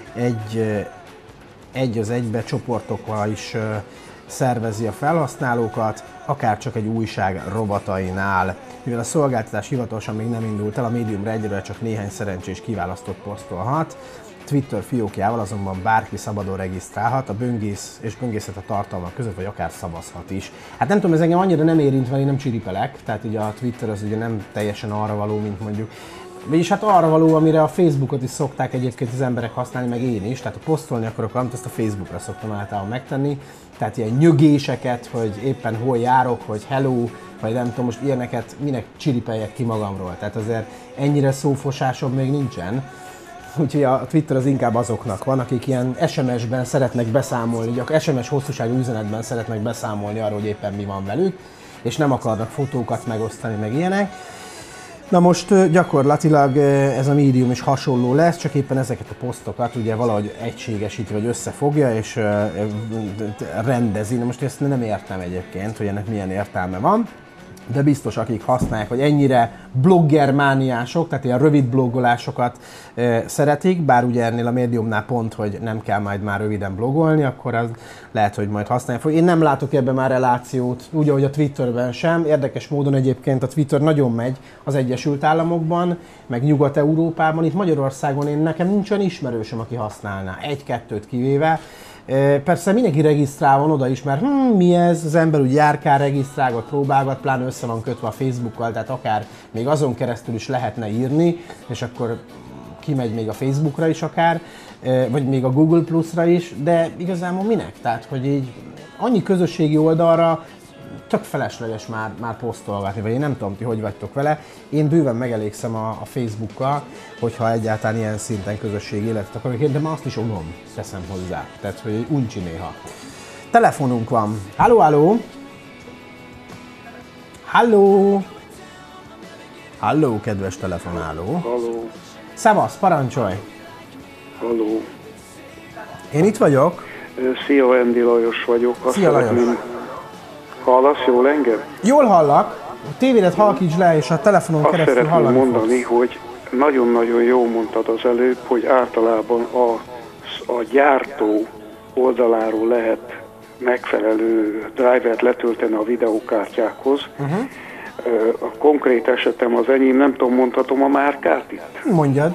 Egy az egybe csoportokra is szervezi a felhasználókat, akár csak egy újság rovatainál. Mivel a szolgáltatás hivatalosan még nem indult el, a Mediumra egyelőre csak néhány szerencsés kiválasztott posztolhat. Twitter fiókjával azonban bárki szabadon regisztrálhat, a böngész és böngészhet a tartalmak között, vagy akár szavazhat is. Hát nem tudom, ez engem annyira nem érint, mert én nem csiripelek, tehát ugye a Twitter az ugye nem teljesen arra való, mint mondjuk. Vagyis hát arra való, amire a Facebookot is szokták egyébként az emberek használni, meg én is, tehát ha posztolni akarok valamit, ezt a Facebookra szoktam általában megtenni. Tehát ilyen nyögéseket, hogy éppen hol járok, hogy hello, vagy nem tudom, most ilyeneket minek csiripeljek ki magamról. Tehát azért ennyire szófosásom még nincsen. Úgyhogy a Twitter az inkább azoknak van, akik ilyen SMS-ben szeretnek beszámolni, SMS hosszúságú üzenetben szeretnek beszámolni arról, hogy éppen mi van velük, és nem akarnak fotókat megosztani, meg ilyenek. Na most gyakorlatilag ez a Medium is hasonló lesz, csak éppen ezeket a posztokat ugye valahogy egységesíti, vagy összefogja, és rendezi. Na most ezt nem értem egyébként, hogy ennek milyen értelme van. De biztos, akik használják, hogy ennyire bloggermániások, tehát ilyen rövid bloggolásokat szeretik, bár ugye ennél a Mediumnál pont, hogy nem kell majd már röviden blogolni, akkor az lehet, hogy majd használják. Én nem látok ebben már relációt, úgy, ahogy a Twitterben sem. Érdekes módon egyébként a Twitter nagyon megy az Egyesült Államokban, meg Nyugat-Európában. Itt Magyarországon nekem nincs olyan ismerősöm, aki használná, egy-kettőt kivéve. Persze mindenki regisztrál van oda is, mert mi ez, az ember úgy járkál, regisztrálgat, próbálgat, pláne össze van kötve a Facebookkal, tehát akár még azon keresztül is lehetne írni, és akkor kimegy még a Facebookra is akár, vagy még a Google Plus-ra is, de igazából minek? Tehát, hogy így annyi közösségi oldalra tök felesleges már posztolgatni, vagy én nem tudom, ti hogy vagytok vele. Én bőven megelégszem a Facebookkal, hogyha egyáltalán ilyen szinten közösségi életet akarok én, de már azt is unom, teszem hozzá. Tehát, hogy uncsi néha. Telefonunk van. Halló, halló! Halló! Halló, kedves telefonáló! Halló! Szevasz, parancsolj! Halló! Én itt vagyok. Szia, Endi Lajos vagyok. Szia, Lajos! Hallasz jól engem? Jól hallak. A tévédet halkítsd le, és a telefonon keresztül hallani fogsz. Azt szeretném mondani, hogy nagyon-nagyon jól mondtad az előbb, hogy általában a gyártó oldaláról lehet megfelelő drivert letölteni a videókártyákhoz. A konkrét esetem az enyém, nem tudom, mondhatom a márkát itt? Mondjad.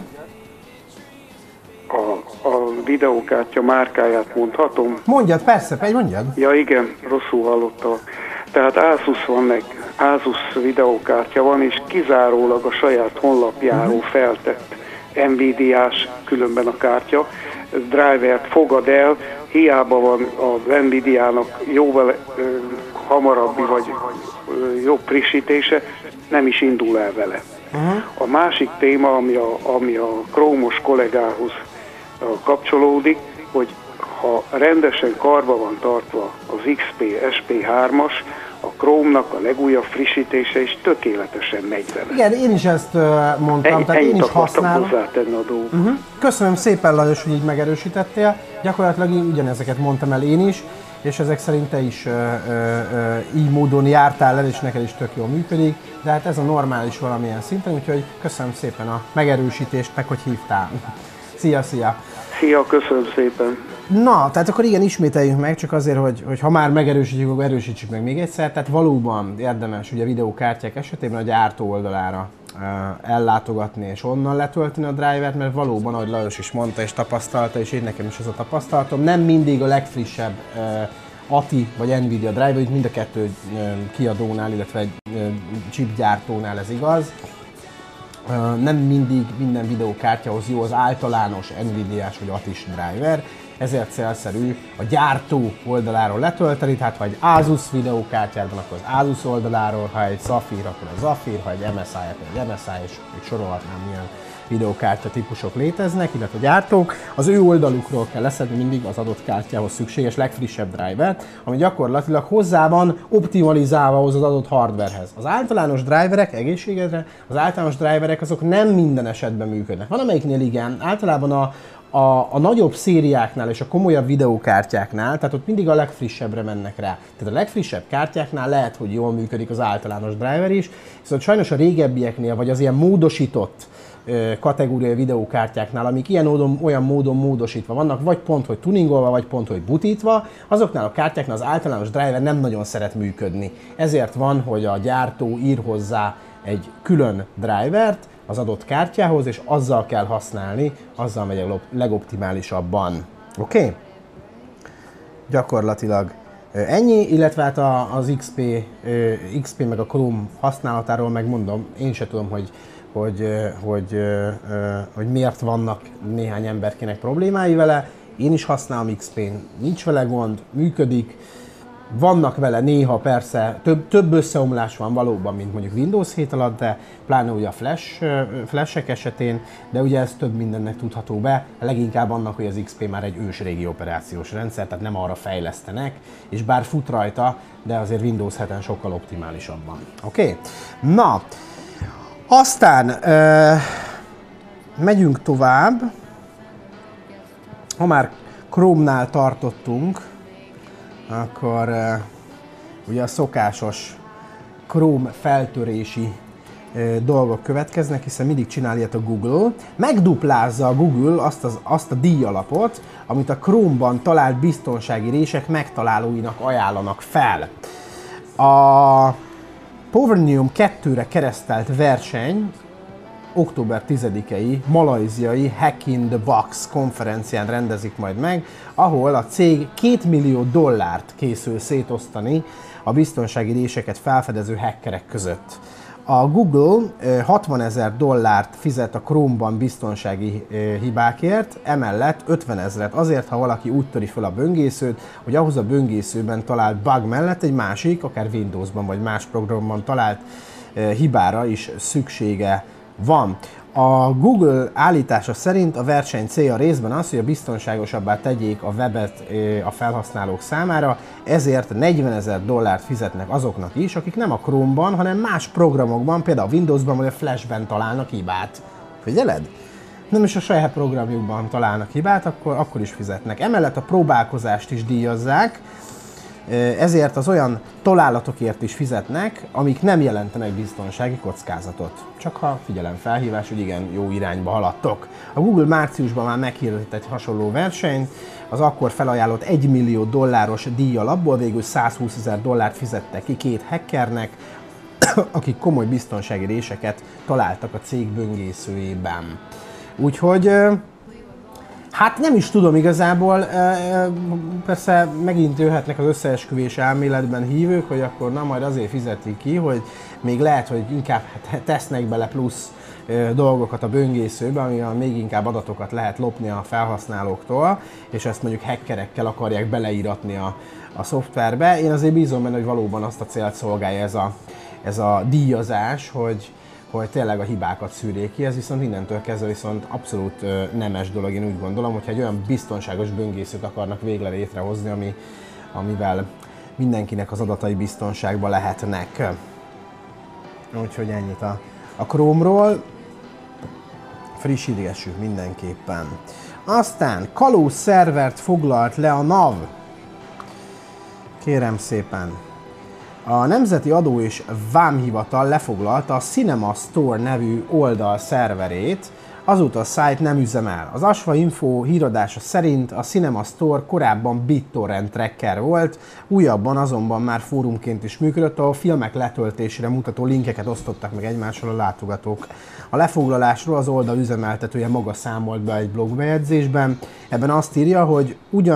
A videókártya márkáját mondhatom? Mondjad, persze, mondjad. Ja igen, rosszul hallottam. Tehát Asus van meg, Asus videókártya van, és kizárólag a saját honlapjáról feltett Nvidia-s különben a kártya, drivert fogad el, hiába van a Nvidia-nak jóval hamarabbi vagy jobb frissítése, nem is indul el vele. A másik téma, ami a Chrome-os kollégához kapcsolódik, hogy ha rendesen karba van tartva az XP SP3-as, a Chrome-nak a legújabb frissítése is tökéletesen megy vele. Igen, én is ezt mondtam, tehát én is használom. Hozzátenni a dolgot. Köszönöm szépen, Lajos, hogy így megerősítettél. Gyakorlatilag ugyanezeket mondtam el én is. és ezek szerint te is így módon jártál el, és neked is tök jól működik, de hát ez a normális valamilyen szinten, úgyhogy köszönöm szépen a megerősítést, meg hogy hívtál. Szia, szia! Szia, köszönöm szépen! Na, tehát akkor igen, ismételjünk meg, csak azért, hogy ha már megerősítjük, akkor erősítsük meg még egyszer. Tehát valóban érdemes ugye videókártyák esetében a gyártó oldalára ellátogatni és onnan letölteni a drivert, mert valóban, ahogy Lajos is mondta és tapasztalta, és én nekem is ez a tapasztalatom, nem mindig a legfrissebb ATI vagy Nvidia driver, mind a kettő kiadónál, illetve chipgyártónál ez igaz. Nem mindig minden videókártyához jó az általános Nvidia-s vagy ATI-s driver, ezért célszerű a gyártó oldaláról letölteni, tehát ha egy Asus videókártyád van, akkor az Asus oldaláról, ha egy Zafir, akkor a Zafir, ha egy MSI, akkor egy MSI, és még sorolhatnám, milyen videókártya típusok léteznek, illetve a gyártók. Az ő oldalukról kell leszedni mindig az adott kártyához szükséges legfrissebb drivert, ami gyakorlatilag hozzá van optimalizálva az adott hardwarehez. Az általános driverek, egészségedre, az általános driverek azok nem minden esetben működnek. Van amelyiknél igen, általában a nagyobb szériáknál és a komolyabb videókártyáknál, tehát ott mindig a legfrissebbre mennek rá. Tehát a legfrissebb kártyáknál lehet, hogy jól működik az általános driver is, viszont sajnos a régebbieknél, vagy az ilyen módosított kategóriai videókártyáknál, amik olyan módon módosítva vannak, vagy pont, hogy tuningolva, vagy pont, hogy butítva, azoknál a kártyáknál az általános driver nem nagyon szeret működni. Ezért van, hogy a gyártó ír hozzá egy külön drivert az adott kártyához, és azzal kell használni, azzal megy a legoptimálisabban. Oké? Gyakorlatilag ennyi, illetve hát az XP meg a Chrome használatáról megmondom, én se tudom, hogy miért vannak néhány emberkének problémái vele. Én is használom XP-n, nincs vele gond, működik. Vannak vele néha persze, több összeomlás van valóban, mint mondjuk Windows 7 alatt, de pláne ugye a flash-ek esetén, de ugye ez több mindennek tudható be, leginkább annak, hogy az XP már egy ősrégi operációs rendszer, tehát nem arra fejlesztenek, és bár fut rajta, de azért Windows 7-en sokkal optimálisabban. Oké? Na, aztán megyünk tovább, ha már Chrome-nál tartottunk, akkor ugye a szokásos Chrome feltörési dolgok következnek, hiszen mindig csinál ilyet a Google. Megduplázza a Google azt a díjalapot, amit a Chrome-ban talált biztonsági rések megtalálóinak ajánlanak fel. A Powernium 2-re keresztelt verseny október 10-i malajziai Hack in the Box konferencián rendezik majd meg, ahol a cég $2 millió készül szétosztani a biztonsági réseket felfedező hackerek között. A Google $60,000 fizet a Chrome-ban biztonsági hibákért, emellett 50,000 azért, ha valaki úgy töri fel a böngészőt, hogy ahhoz a böngészőben talált bug mellett egy másik, akár Windowsban vagy más programban talált hibára is szüksége van. A Google állítása szerint a verseny célja részben az, hogy a biztonságosabbá tegyék a webet a felhasználók számára, ezért $40,000 fizetnek azoknak is, akik nem a Chrome-ban, hanem más programokban, például a Windowsban vagy a Flash-ben találnak hibát. Figyeled? Nem is a saját programjukban találnak hibát, akkor is fizetnek. Emellett a próbálkozást is díjazzák, ezért az olyan találatokért is fizetnek, amik nem jelentenek biztonsági kockázatot. Csak ha figyelemfelhívás, hogy igen, jó irányba haladtok. A Google márciusban már meghirdetett egy hasonló versenyt, az akkor felajánlott $1 millió díjalapból végül $120,000 fizettek ki két hackernek, akik komoly biztonsági réseket találtak a cég böngészőjében. Úgyhogy hát nem is tudom igazából, persze megint jöhetnek az összeesküvés elméletben hívők, hogy akkor na majd azért fizetik ki, hogy még lehet, hogy inkább tesznek bele plusz dolgokat a böngészőbe, amivel még inkább adatokat lehet lopni a felhasználóktól, és ezt mondjuk hackerekkel akarják beleíratni a szoftverbe. Én azért bízom benne, hogy valóban azt a célt szolgálja ez a díjazás, hogy tényleg a hibákat szűrjék ki, ez viszont innentől kezdve viszont abszolút nemes dolog, én úgy gondolom, hogyha egy olyan biztonságos böngészőt akarnak végre létrehozni, amivel mindenkinek az adatai biztonságban lehetnek. Úgyhogy ennyit a Chrome-ról, frissítgessük mindenképpen. Aztán kalóz szervert foglalt le a NAV. Kérem szépen. A Nemzeti Adó és Vámhivatal lefoglalta a Cinema Store nevű oldal szerverét, azóta a szájt nem üzemel. Az Asva Info híradása szerint a Cinema Store korábban BitTorrent tracker volt, újabban azonban már fórumként is működött, ahol filmek letöltésére mutató linkeket osztottak meg egymással a látogatók. A lefoglalásról az oldal üzemeltetője maga számolt be egy blogbejegyzésben. Ebben azt írja, hogy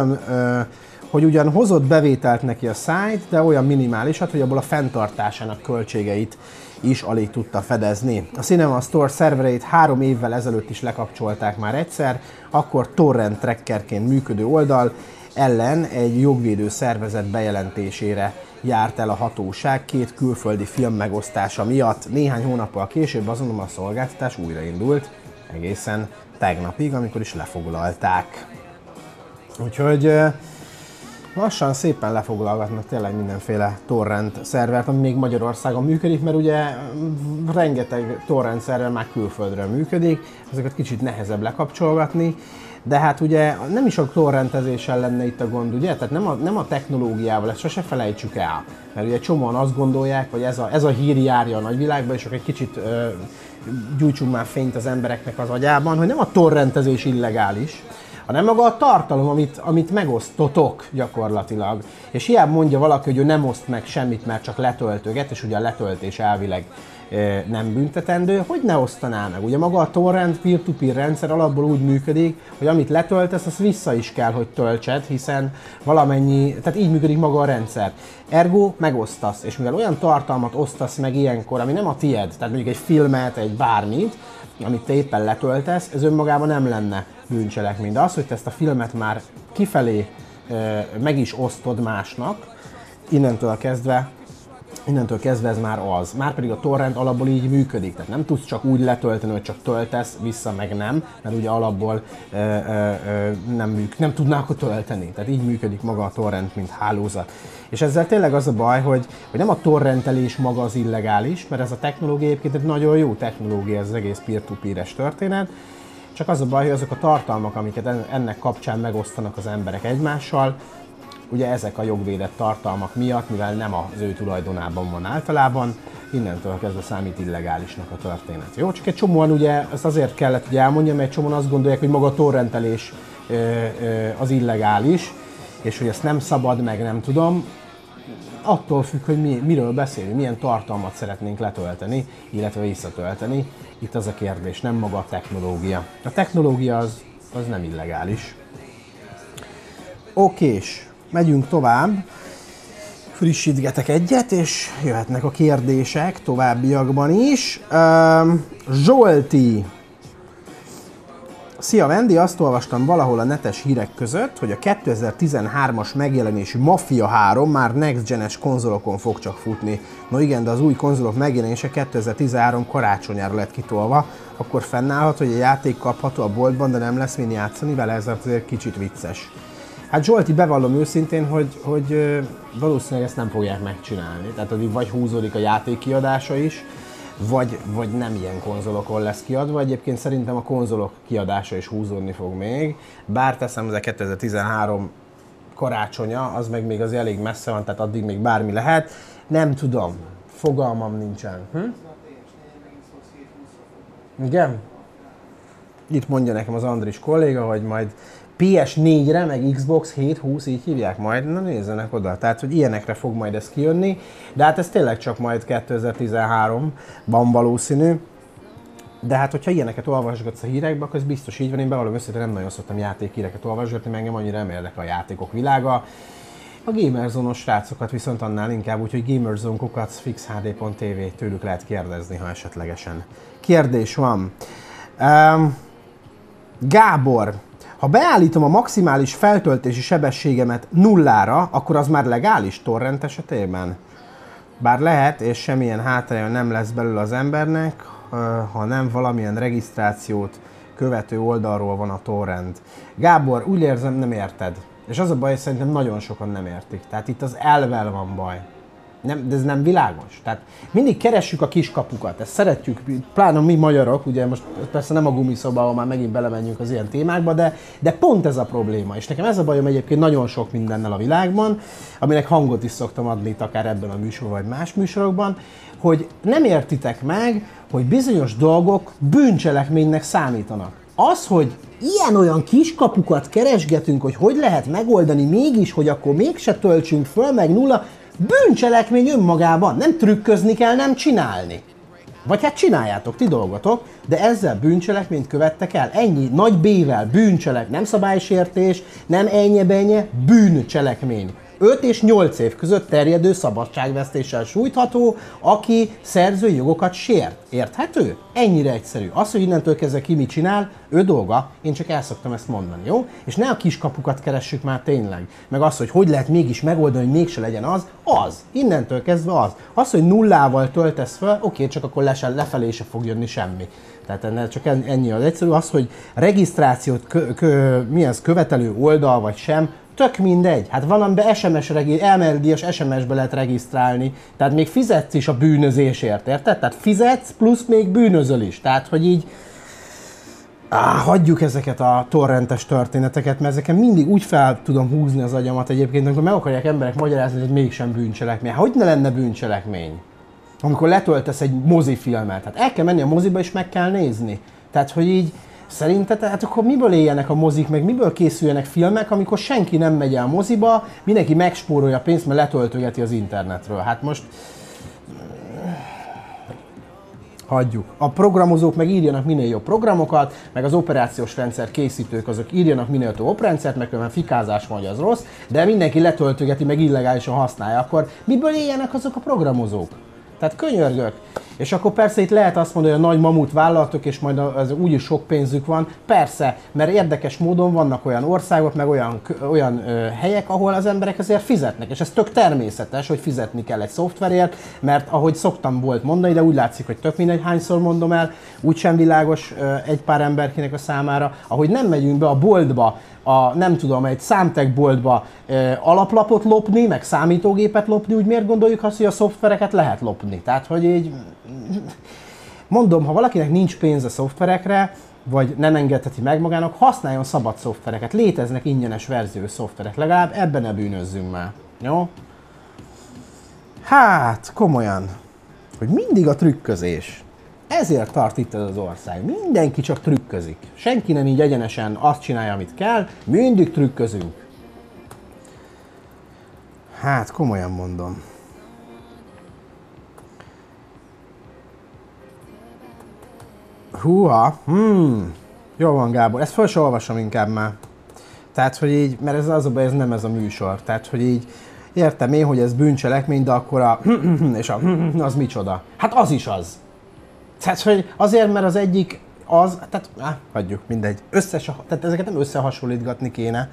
ugyan hozott bevételt neki a szájt, de olyan minimálisat, hogy abból a fenntartásának költségeit is alig tudta fedezni. A Cinema Store szervereit 3 évvel ezelőtt is lekapcsolták már egyszer, akkor torrent trackerként működő oldal ellen egy jogvédő szervezet bejelentésére járt el a hatóság 2 külföldi film megosztása miatt. Néhány hónappal később azonban a szolgáltatás újraindult, egészen tegnapig, amikor is lefoglalták. Úgyhogy lassan szépen lefoglalgatnak tényleg mindenféle torrent szervert, ami még Magyarországon működik, mert ugye rengeteg torrent szerver már külföldről működik, ezeket kicsit nehezebb lekapcsolgatni, de hát ugye nem is a torrentezéssel lenne itt a gond, ugye? Tehát nem a technológiával, ezt sose felejtsük el, mert ugye csomóan azt gondolják, hogy ez a hír járja a nagyvilágba, és akkor egy kicsit gyújtsunk már fényt az embereknek az agyában, hogy nem a torrentezés illegális, hanem maga a tartalom, amit megosztotok gyakorlatilag. És hiába mondja valaki, hogy ő nem oszt meg semmit, mert csak letöltöget, és ugye a letöltés elvileg nem büntetendő, hogy ne osztaná meg. Ugye maga a torrent peer-to-peer rendszer alapból úgy működik, hogy amit letöltesz, azt vissza is kell, hogy töltsed, hiszen valamennyi, tehát így működik maga a rendszer. Ergo megosztasz, és mivel olyan tartalmat osztasz meg ilyenkor, ami nem a tied, tehát mondjuk egy filmet, egy bármit, amit te éppen letöltesz, ez önmagában nem lenne bűncselekmény. De az, hogy te ezt a filmet már kifelé meg is osztod másnak, innentől kezdve ez már az. Márpedig a torrent alapból így működik, tehát nem tudsz csak úgy letölteni, hogy csak töltesz, vissza meg nem, mert ugye alapból nem tudná akkor tölteni. Tehát így működik maga a torrent, mint hálózat. És ezzel tényleg az a baj, hogy nem a torrentelés maga az illegális, mert ez a technológia egyébként egy nagyon jó technológia, ez az egész peer-to-peer-es történet, csak az a baj, hogy azok a tartalmak, amiket ennek kapcsán megosztanak az emberek egymással, ugye ezek a jogvédett tartalmak miatt, mivel nem az ő tulajdonában van általában, innentől kezdve számít illegálisnak a történet. Jó, csak egy csomóan ugye, ezt azért kellett ugye elmondjam, mert egy csomóan azt gondolják, hogy maga a torrentelés az illegális, és hogy ezt nem szabad, meg nem tudom. Attól függ, hogy miről beszélünk, milyen tartalmat szeretnénk letölteni, illetve visszatölteni. Itt az a kérdés, nem maga a technológia. A technológia az nem illegális. Okés, megyünk tovább. Frissítgetek egyet, és jöhetnek a kérdések továbbiakban is. Zsolti! Szia Vendi, azt olvastam valahol a netes hírek között, hogy a 2013-as megjelenésű Mafia 3 már Next Gen-es konzolokon fog csak futni. No igen, de az új konzolok megjelenése 2013 karácsonyára lett kitolva, akkor fennállhat, hogy a játék kapható a boltban, de nem lesz min játszani vele, ez azért kicsit vicces. Hát Zsolti, bevallom őszintén, hogy valószínűleg ezt nem fogják megcsinálni. Tehát addig vagy húzódik a játék kiadása is, vagy nem ilyen konzolokon lesz kiadva. Egyébként szerintem a konzolok kiadása is húzódni fog még. Bár teszem, ez a 2013 karácsonya, az meg még azért elég messze van, tehát addig még bármi lehet. Nem tudom, fogalmam nincsen. Igen? Itt mondja nekem az Andris kolléga, hogy majd PS4-re, meg Xbox 720, így hívják majd, na nézzenek oda. Tehát, hogy ilyenekre fog majd ez kijönni, de hát ez tényleg csak majd 2013-ban valószínű. De hát, hogyha ilyeneket olvasgatsz a hírekbe, akkor ez biztos így van. Én bevallom össze, nem nagyon szoktam játékhíreket olvasgatni, mert engem annyira nem érdekel a játékok világa. A Gamerzone-os srácokat viszont annál inkább, úgyhogy gamerzone@fixhd.tv, tőlük lehet kérdezni, ha esetlegesen kérdés van. Gábor, ha beállítom a maximális feltöltési sebességemet nullára, akkor az már legális torrent esetében? Bár lehet, és semmilyen hátránya nem lesz belőle az embernek, ha nem valamilyen regisztrációt követő oldalról van a torrent. Gábor, úgy érzem, nem érted. És az a baj, hogy szerintem nagyon sokan nem értik. Tehát itt az elvvel van baj. De ez nem világos. Tehát mindig keressük a kiskapukat, ezt szeretjük, pláne mi magyarok, ugye most persze nem a gumiszoba, ahol már megint belemenjünk az ilyen témákba, de pont ez a probléma. És nekem ez a bajom egyébként nagyon sok mindennel a világban, aminek hangot is szoktam adni itt akár ebben a műsorban vagy más műsorokban, hogy nem értitek meg, hogy bizonyos dolgok bűncselekménynek számítanak. Az, hogy ilyen-olyan kiskapukat keresgetünk, hogy lehet megoldani mégis, hogy akkor mégse töltsünk föl, meg nulla, bűncselekmény önmagában. Nem trükközni kell, nem csinálni. Vagy hát csináljátok, ti dolgotok, de ezzel bűncselekményt követtek el. Ennyi, nagy B-vel, nem szabálysértés, nem ennyi-benye, bűncselekmény. 5 és 8 év között terjedő szabadságvesztéssel sújtható, aki szerzői jogokat sért. Érthető? Ennyire egyszerű. Az, hogy innentől kezdve ki mit csinál, ő dolga, én csak el szoktam ezt mondani, jó? És ne a kiskapukat keressük már tényleg. Meg az, hogy lehet mégis megoldani, hogy mégse legyen az. Innentől kezdve az. Az, hogy nullával töltesz fel, oké, csak akkor lefelé se fog jönni semmi. Tehát ennél csak ennyi az egyszerű. Az, hogy regisztrációt követelő oldal vagy sem, tök mindegy. Hát valamiben elmerdíjas SMS-be lehet regisztrálni, tehát még fizetsz is a bűnözésért, érted? Tehát fizetsz, plusz még bűnözöl is. Tehát, hogy így hagyjuk ezeket a torrentes történeteket, mert ezeken mindig úgy fel tudom húzni az agyamat egyébként, amikor meg akarják emberek magyarázni, hogy mégsem bűncselekmény. Hogy ne lenne bűncselekmény? Amikor letöltesz egy mozifilmet, hát el kell menni a moziba és meg kell nézni. Tehát, hogy így szerinted, hát akkor miből éljenek a mozik, meg miből készüljenek filmek, amikor senki nem megy el moziba, mindenki megspórolja a pénzt, mert letöltögeti az internetről. Hát most hagyjuk. A programozók meg írjanak minél jobb programokat, meg az operációs rendszer készítők azok írjanak minél több oprendszert, meg különben fikázás van, hogy az rossz, de mindenki letöltögeti, meg illegálisan használja, akkor miből éljenek azok a programozók? Tehát könyörgök. És akkor persze itt lehet azt mondani, hogy a nagy mamut vállalatok, és majd úgyis sok pénzük van. Persze, mert érdekes módon vannak olyan országok, meg olyan helyek, ahol az emberek ezért fizetnek. És ez tök természetes, hogy fizetni kell egy szoftverért, mert ahogy szoktam volt mondani, de úgy látszik, hogy tök mindegy, hányszor mondom el, úgysem világos egy pár emberkinek a számára, ahogy nem megyünk be a boltba, egy számtechboltba alaplapot lopni, meg számítógépet lopni, úgy miért gondoljuk azt, hogy a szoftvereket lehet lopni? Tehát, hogy így mondom, ha valakinek nincs pénze szoftverekre, vagy nem engedheti meg magának, használjon szabad szoftvereket. Léteznek ingyenes verziós szoftverek, legalább ebben ne bűnözzünk már. Jó? Hát, komolyan, hogy mindig a trükközés. Ezért tart itt ez az ország. Mindenki csak trükközik. Senki nem így egyenesen azt csinálja, amit kell, mindig trükközünk. Hát, komolyan mondom. Húha, Jó van, Gábor, ezt fel sem olvasom inkább már. Tehát, hogy így, mert ez nem ez a műsor. Tehát, hogy így értem én, hogy ez bűncselekmény, de akkor az micsoda? Hát az is az. Tehát, hogy azért, mert az egyik az, tehát, hagyjuk, mindegy. Tehát ezeket nem összehasonlítgatni kéne.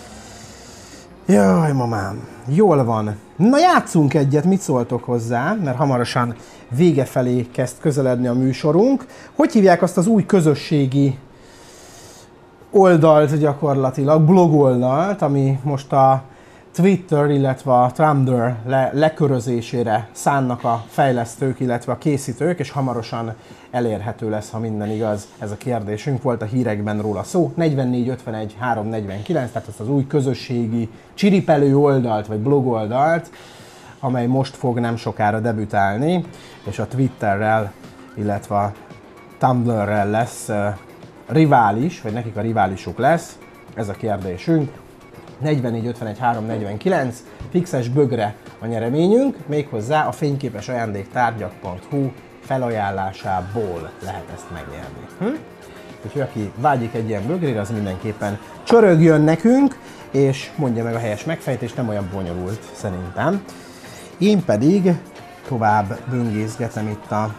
Jaj, mamám, jól van. Na játszunk egyet, mit szóltok hozzá, mert hamarosan vége felé kezd közeledni a műsorunk. Hogy hívják azt az új közösségi oldalt gyakorlatilag, blogoldalt, ami most a Twitter, illetve a Tumblr lekörözésére szánnak a fejlesztők, illetve a készítők, és hamarosan elérhető lesz, ha minden igaz. Ez a kérdésünk, volt a hírekben róla szó. 44 51 349, tehát ezt az új közösségi csiripelő oldalt, vagy blogoldalt, amely most fog nem sokára debütálni, és a Twitterrel, illetve a Tumblrrel lesz rivális, vagy nekik a riválisuk lesz. Ez a kérdésünk. 44 51 349, fixes bögre a nyereményünk, méghozzá a fényképesajándéktárgyak.hu felajánlásából lehet ezt megnyerni. Úgyhogy aki vágyik egy ilyen bögrére, az mindenképpen csörögjön nekünk, és mondja meg a helyes megfejtést, nem olyan bonyolult szerintem. Én pedig tovább böngészgetem itt a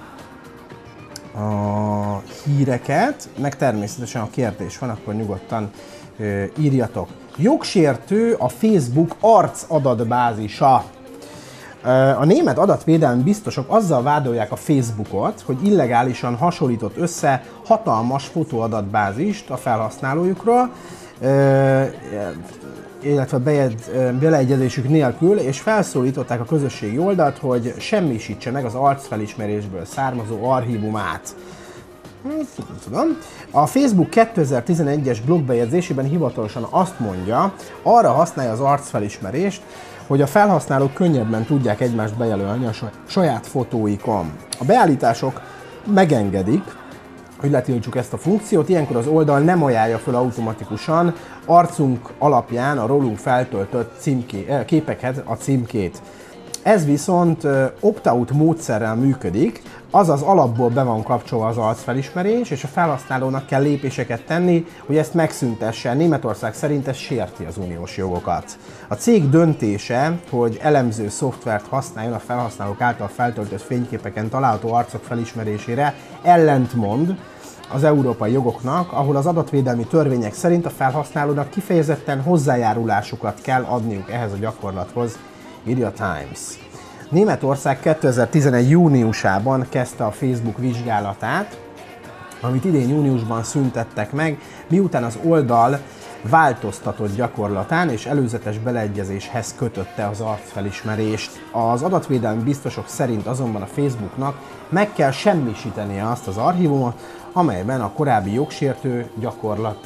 híreket, meg természetesen a kérdés van, akkor nyugodtan írjatok. Jogsértő a Facebook arcadatbázisa. A német adatvédelmi biztosok azzal vádolják a Facebookot, hogy illegálisan hasonlított össze hatalmas fotóadatbázist a felhasználójukról. illetve beleegyezésük nélkül, és felszólították a közösségi oldalt, hogy semmisítse meg az arcfelismerésből származó archívumát. Nem tudom. A Facebook 2011-es blogbejegyzésében hivatalosan azt mondja, arra használja az arcfelismerést, hogy a felhasználók könnyebben tudják egymást bejelölni a saját fotóikon. A beállítások megengedik, hogy letiltsuk ezt a funkciót, ilyenkor az oldal nem ajánlja fel automatikusan arcunk alapján a rólunk feltöltött képeket, a címkét. Ez viszont opt-out módszerrel működik, azaz alapból be van kapcsolva az arcfelismerés, és a felhasználónak kell lépéseket tenni, hogy ezt megszüntesse. Németország szerint ez sérti az uniós jogokat. A cég döntése, hogy elemző szoftvert használjon a felhasználók által feltöltött fényképeken található arcok felismerésére, ellentmond az európai jogoknak, ahol az adatvédelmi törvények szerint a felhasználónak kifejezetten hozzájárulásukat kell adniuk ehhez a gyakorlathoz, írja Times. Németország 2011. júniusában kezdte a Facebook vizsgálatát, amit idén júniusban szüntettek meg, miután az oldal változtatott gyakorlatán és előzetes beleegyezéshez kötötte az arcfelismerést. Az adatvédelmi biztosok szerint azonban a Facebooknak meg kell semmisítenie azt az archívumot, amelyben a korábbi jogsértő gyakorlat,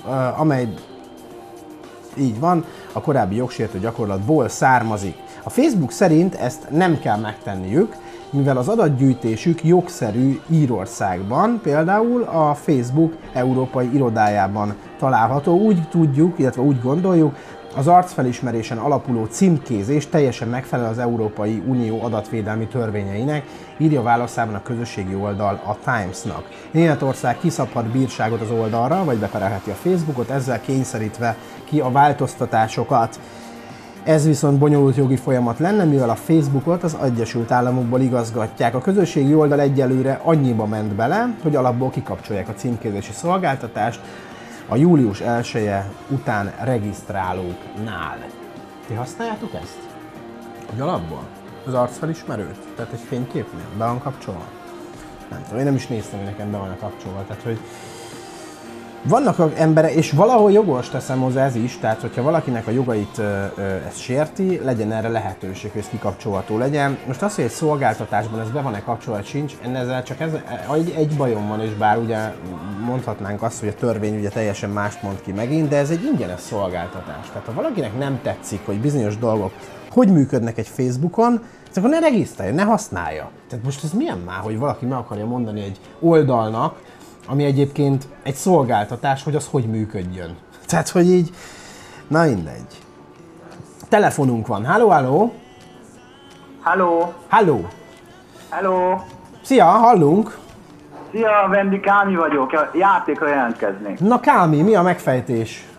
a korábbi jogsértő gyakorlatból származik. A Facebook szerint ezt nem kell megtenniük, mivel az adatgyűjtésük jogszerű Írországban, például a Facebook európai irodájában található. Úgy tudjuk, illetve úgy gondoljuk, az arcfelismerésen alapuló címkézés teljesen megfelel az Európai Unió adatvédelmi törvényeinek, írja válaszában a közösségi oldal a Timesnak. Németország kiszabhat bírságot az oldalra, vagy beperelheti a Facebookot, ezzel kényszerítve ki a változtatásokat. Ez viszont bonyolult jogi folyamat lenne, mivel a Facebookot az Egyesült Államokból igazgatják. A közösségi oldal egyelőre annyiba ment bele, hogy alapból kikapcsolják a címkézési szolgáltatást a július 1-e után regisztrálóknál. Ti használjátok ezt? Hogy alapból? Az arcfelismerőt? Tehát egy fényképnél? Be van kapcsolva? Nem tudom, én nem is néztem, hogy nekem be van kapcsolva. Tehát, hogy vannak emberek, és valahol jogos teszem hozzá ez is, tehát hogyha valakinek a jogait ez sérti, legyen erre lehetőség, hogy ez kikapcsolható legyen. Most az, hogy egy szolgáltatásban ez be van-e kapcsolat sincs, ezzel csak egy bajom van, és bár ugye mondhatnánk azt, hogy a törvény ugye teljesen mást mond ki megint, de ez egy ingyenes szolgáltatás. Tehát ha valakinek nem tetszik, hogy bizonyos dolgok hogy működnek egy Facebookon, akkor ne regisztrálja, ne használja. Tehát most ez milyen már, hogy valaki meg akarja mondani egy oldalnak, ami egyébként egy szolgáltatás, hogy az hogy működjön. Tehát, hogy így, na mindegy. Telefonunk van. Halló, halló? Halló? Halló? Halló? Szia, hallunk? Szia, Vendi, Kámi vagyok, a játékra jelentkeznék. Na Kámi, mi a megfejtés?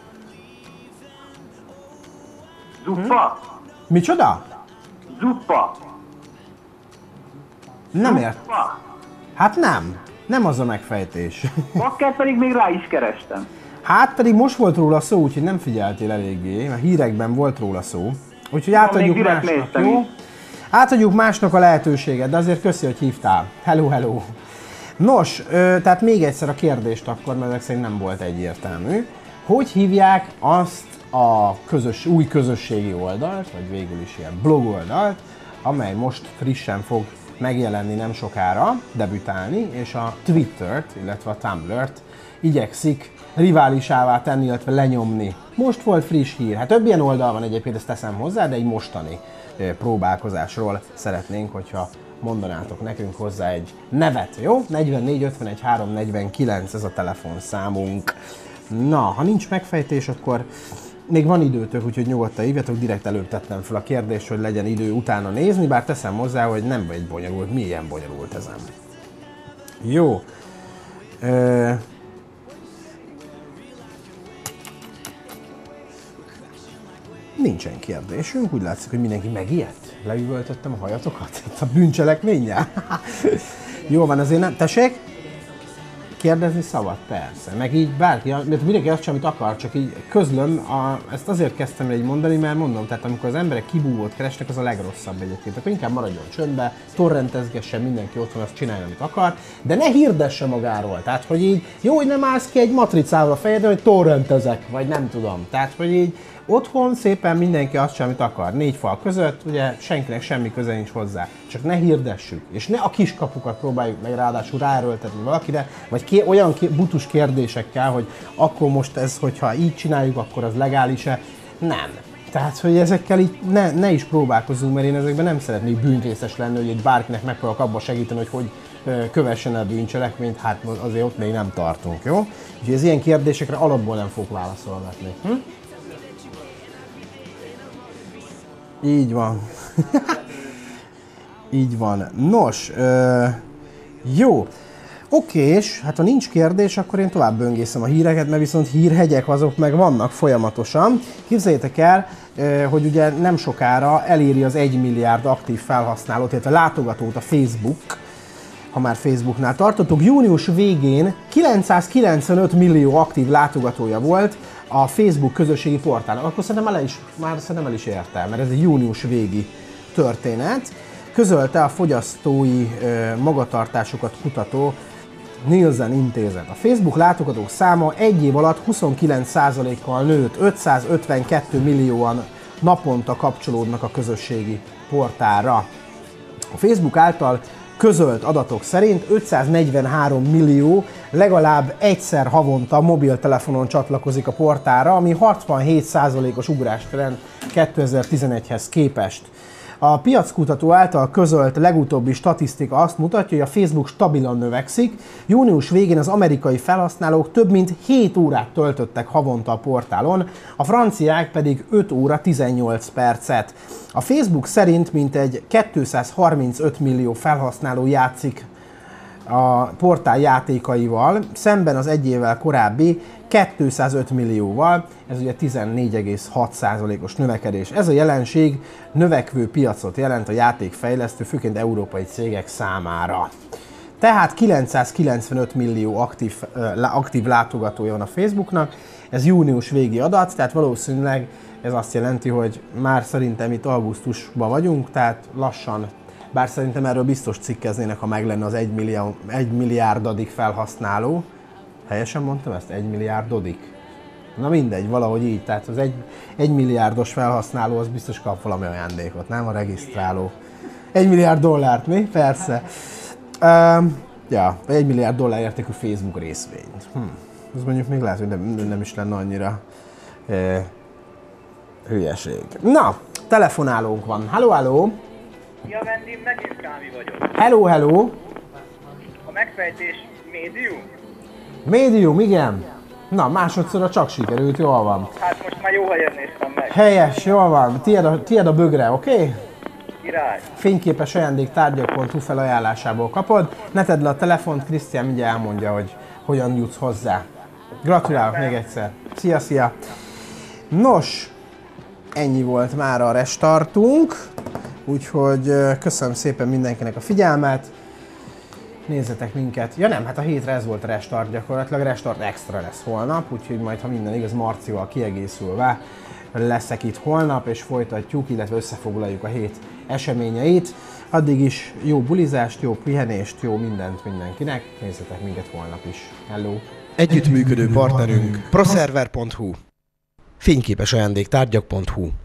Zuppa? Micsoda? Zuppa? Nem ért. Zuppa? Hát nem. Nem az a megfejtés. Bakker pedig még rá is kerestem. Hát pedig most volt róla szó, úgyhogy nem figyeltél eléggé, mert hírekben volt róla szó. Úgyhogy Még átadjuk direkt másnak, néztem jó? is. Átadjuk másnak a lehetőséget, de azért köszi, hogy hívtál. Hello, hello. Nos, tehát még egyszer a kérdést akkor, mert ezek szerint nem volt egyértelmű. Hogy hívják azt a új közösségi oldalt, vagy végül is ilyen blogoldalt, amely most frissen fog megjelenni nem sokára, debütálni, és a Twittert, illetve a Tumblrt igyekszik riválisává tenni, illetve lenyomni. Most volt friss hír. Hát több ilyen oldal van egyébként, ezt teszem hozzá, de egy mostani próbálkozásról szeretnénk, hogyha mondanátok nekünk hozzá egy nevet, jó? 44 51 3 49 ez a telefonszámunk. Na, ha nincs megfejtés, akkor még van időtök, úgyhogy nyugodtan hívjatok, direkt előbb tettem fel a kérdést, hogy legyen idő utána nézni, bár teszem hozzá, hogy nem egy bonyolult, milyen bonyolult ezen. Jó. Nincsen kérdésünk, úgy látszik, hogy mindenki megijedt. Leüvöltöttem a hajatokat? A bűncselekménnyel? Jó van, azért nem. Tessék? Kérdezni szabad, persze. Meg így bárki, mert mindenki azt sem, amit akar, csak így közlöm, ezt azért kezdtem így mondani, mert mondom, tehát amikor az emberek kibúvót keresnek, az a legrosszabb egyébként. Akkor inkább maradjon csöndbe, torrentezgessen, mindenki otthon, azt csinálja, amit akar, de ne hirdesse magáról. Tehát, hogy így, jó, hogy nem állsz ki egy matricával a fejedre, hogy torrentezek, vagy nem tudom. Tehát, hogy így Otthon szépen mindenki azt sem, amit akar. 4 fal között, ugye senkinek semmi köze nincs hozzá. Csak ne hirdessük, és ne a kiskapukat próbáljuk meg ráadásul ráerőltetni valakire, vagy olyan butus kérdésekkel, hogy akkor most ez, hogyha így csináljuk, akkor az legális-e. Nem. Tehát, hogy ezekkel így ne is próbálkozzunk, mert én ezekben nem szeretnék bűnrészes lenni, hogy egy bárkinek megpróbálok abban segíteni, hogy kövessen el bűncselekményt, hát azért ott még nem tartunk, jó? Úgyhogy az ilyen kérdésekre alapból nem fogok válaszolgatni. Így van. Így van. Nos, jó. Oké, és hát ha nincs kérdés, akkor én tovább böngészem a híreket, mert viszont hírhegyek azok meg vannak folyamatosan. Képzeljétek el, hogy ugye nem sokára eléri az 1 milliárd aktív felhasználót, illetve látogatót a Facebook, ha már Facebooknál tartottuk. Június végén 995 millió aktív látogatója volt a Facebook közösségi portálnak. Akkor szerintem el is érte, mert ez egy június végi történet. Közölte a fogyasztói magatartásokat kutató Nielsen intézet. A Facebook látogatók száma egy év alatt 29%-kal nőtt, 552 millióan naponta kapcsolódnak a közösségi portálra. A Facebook által közölt adatok szerint 543 millió legalább egyszer havonta mobiltelefonon csatlakozik a portálra, ami 67%-os ugrást jelent 2011-hez képest. A piackutató által közölt legutóbbi statisztika azt mutatja, hogy a Facebook stabilan növekszik. Június végén az amerikai felhasználók több mint 7 órát töltöttek havonta a portálon, a franciák pedig 5 óra 18 percet. A Facebook szerint mintegy 235 millió felhasználó játszik a portál játékaival, szemben az egy évvel korábbi 205 millióval, ez ugye 14,6%-os növekedés. Ez a jelenség növekvő piacot jelent a játékfejlesztő, főként európai cégek számára. Tehát 995 millió aktív látogatója van a Facebooknak, ez június végi adat, tehát valószínűleg ez azt jelenti, hogy már szerintem itt augusztusban vagyunk, tehát lassan, bár szerintem erről biztos cikkeznének, ha meg lenne az 1 milliárdodik felhasználó. Helyesen mondtam ezt? 1 milliárdodik? Na mindegy, valahogy így. Tehát az 1 milliárdos felhasználó az biztos kap valami ajándékot, nem a regisztráló. 1 milliárd dollárt, mi? Persze. Ja, 1 milliárd dollár értékű Facebook részvényt. Ez mondjuk még lehet, hogy nem is lenne annyira hülyeség. Na, telefonálónk van. Halló, halló! Ja, Vendim, megint Kámi vagyok. Hello, hello! A megfejtés médium? Médium, igen. Na, másodszorra csak sikerült, jól van. Hát most már jó helyen néztem meg. Helyes, jól van. Tied a bögre, oké? Király. Fényképes ajándék tárgyak.hu felajánlásából kapod. Ne tedd le a telefont, Krisztián mindjárt elmondja, hogy hogyan jutsz hozzá. Gratulálok még egyszer. Szia, szia! Nos, ennyi volt már a restartunk. Úgyhogy köszönöm szépen mindenkinek a figyelmet. Nézzetek minket. Ja nem, hát a hétre ez volt a restart gyakorlatilag. Restart extra lesz holnap, úgyhogy majd, ha minden igaz, Marcival kiegészülve leszek itt holnap, és folytatjuk, illetve összefoglaljuk a hét eseményeit. Addig is jó bulizást, jó pihenést, jó mindent mindenkinek. Nézzetek minket holnap is. Hello! Együttműködő partnerünk proserver.hu. Fényképes ajándék tárgyak.hu.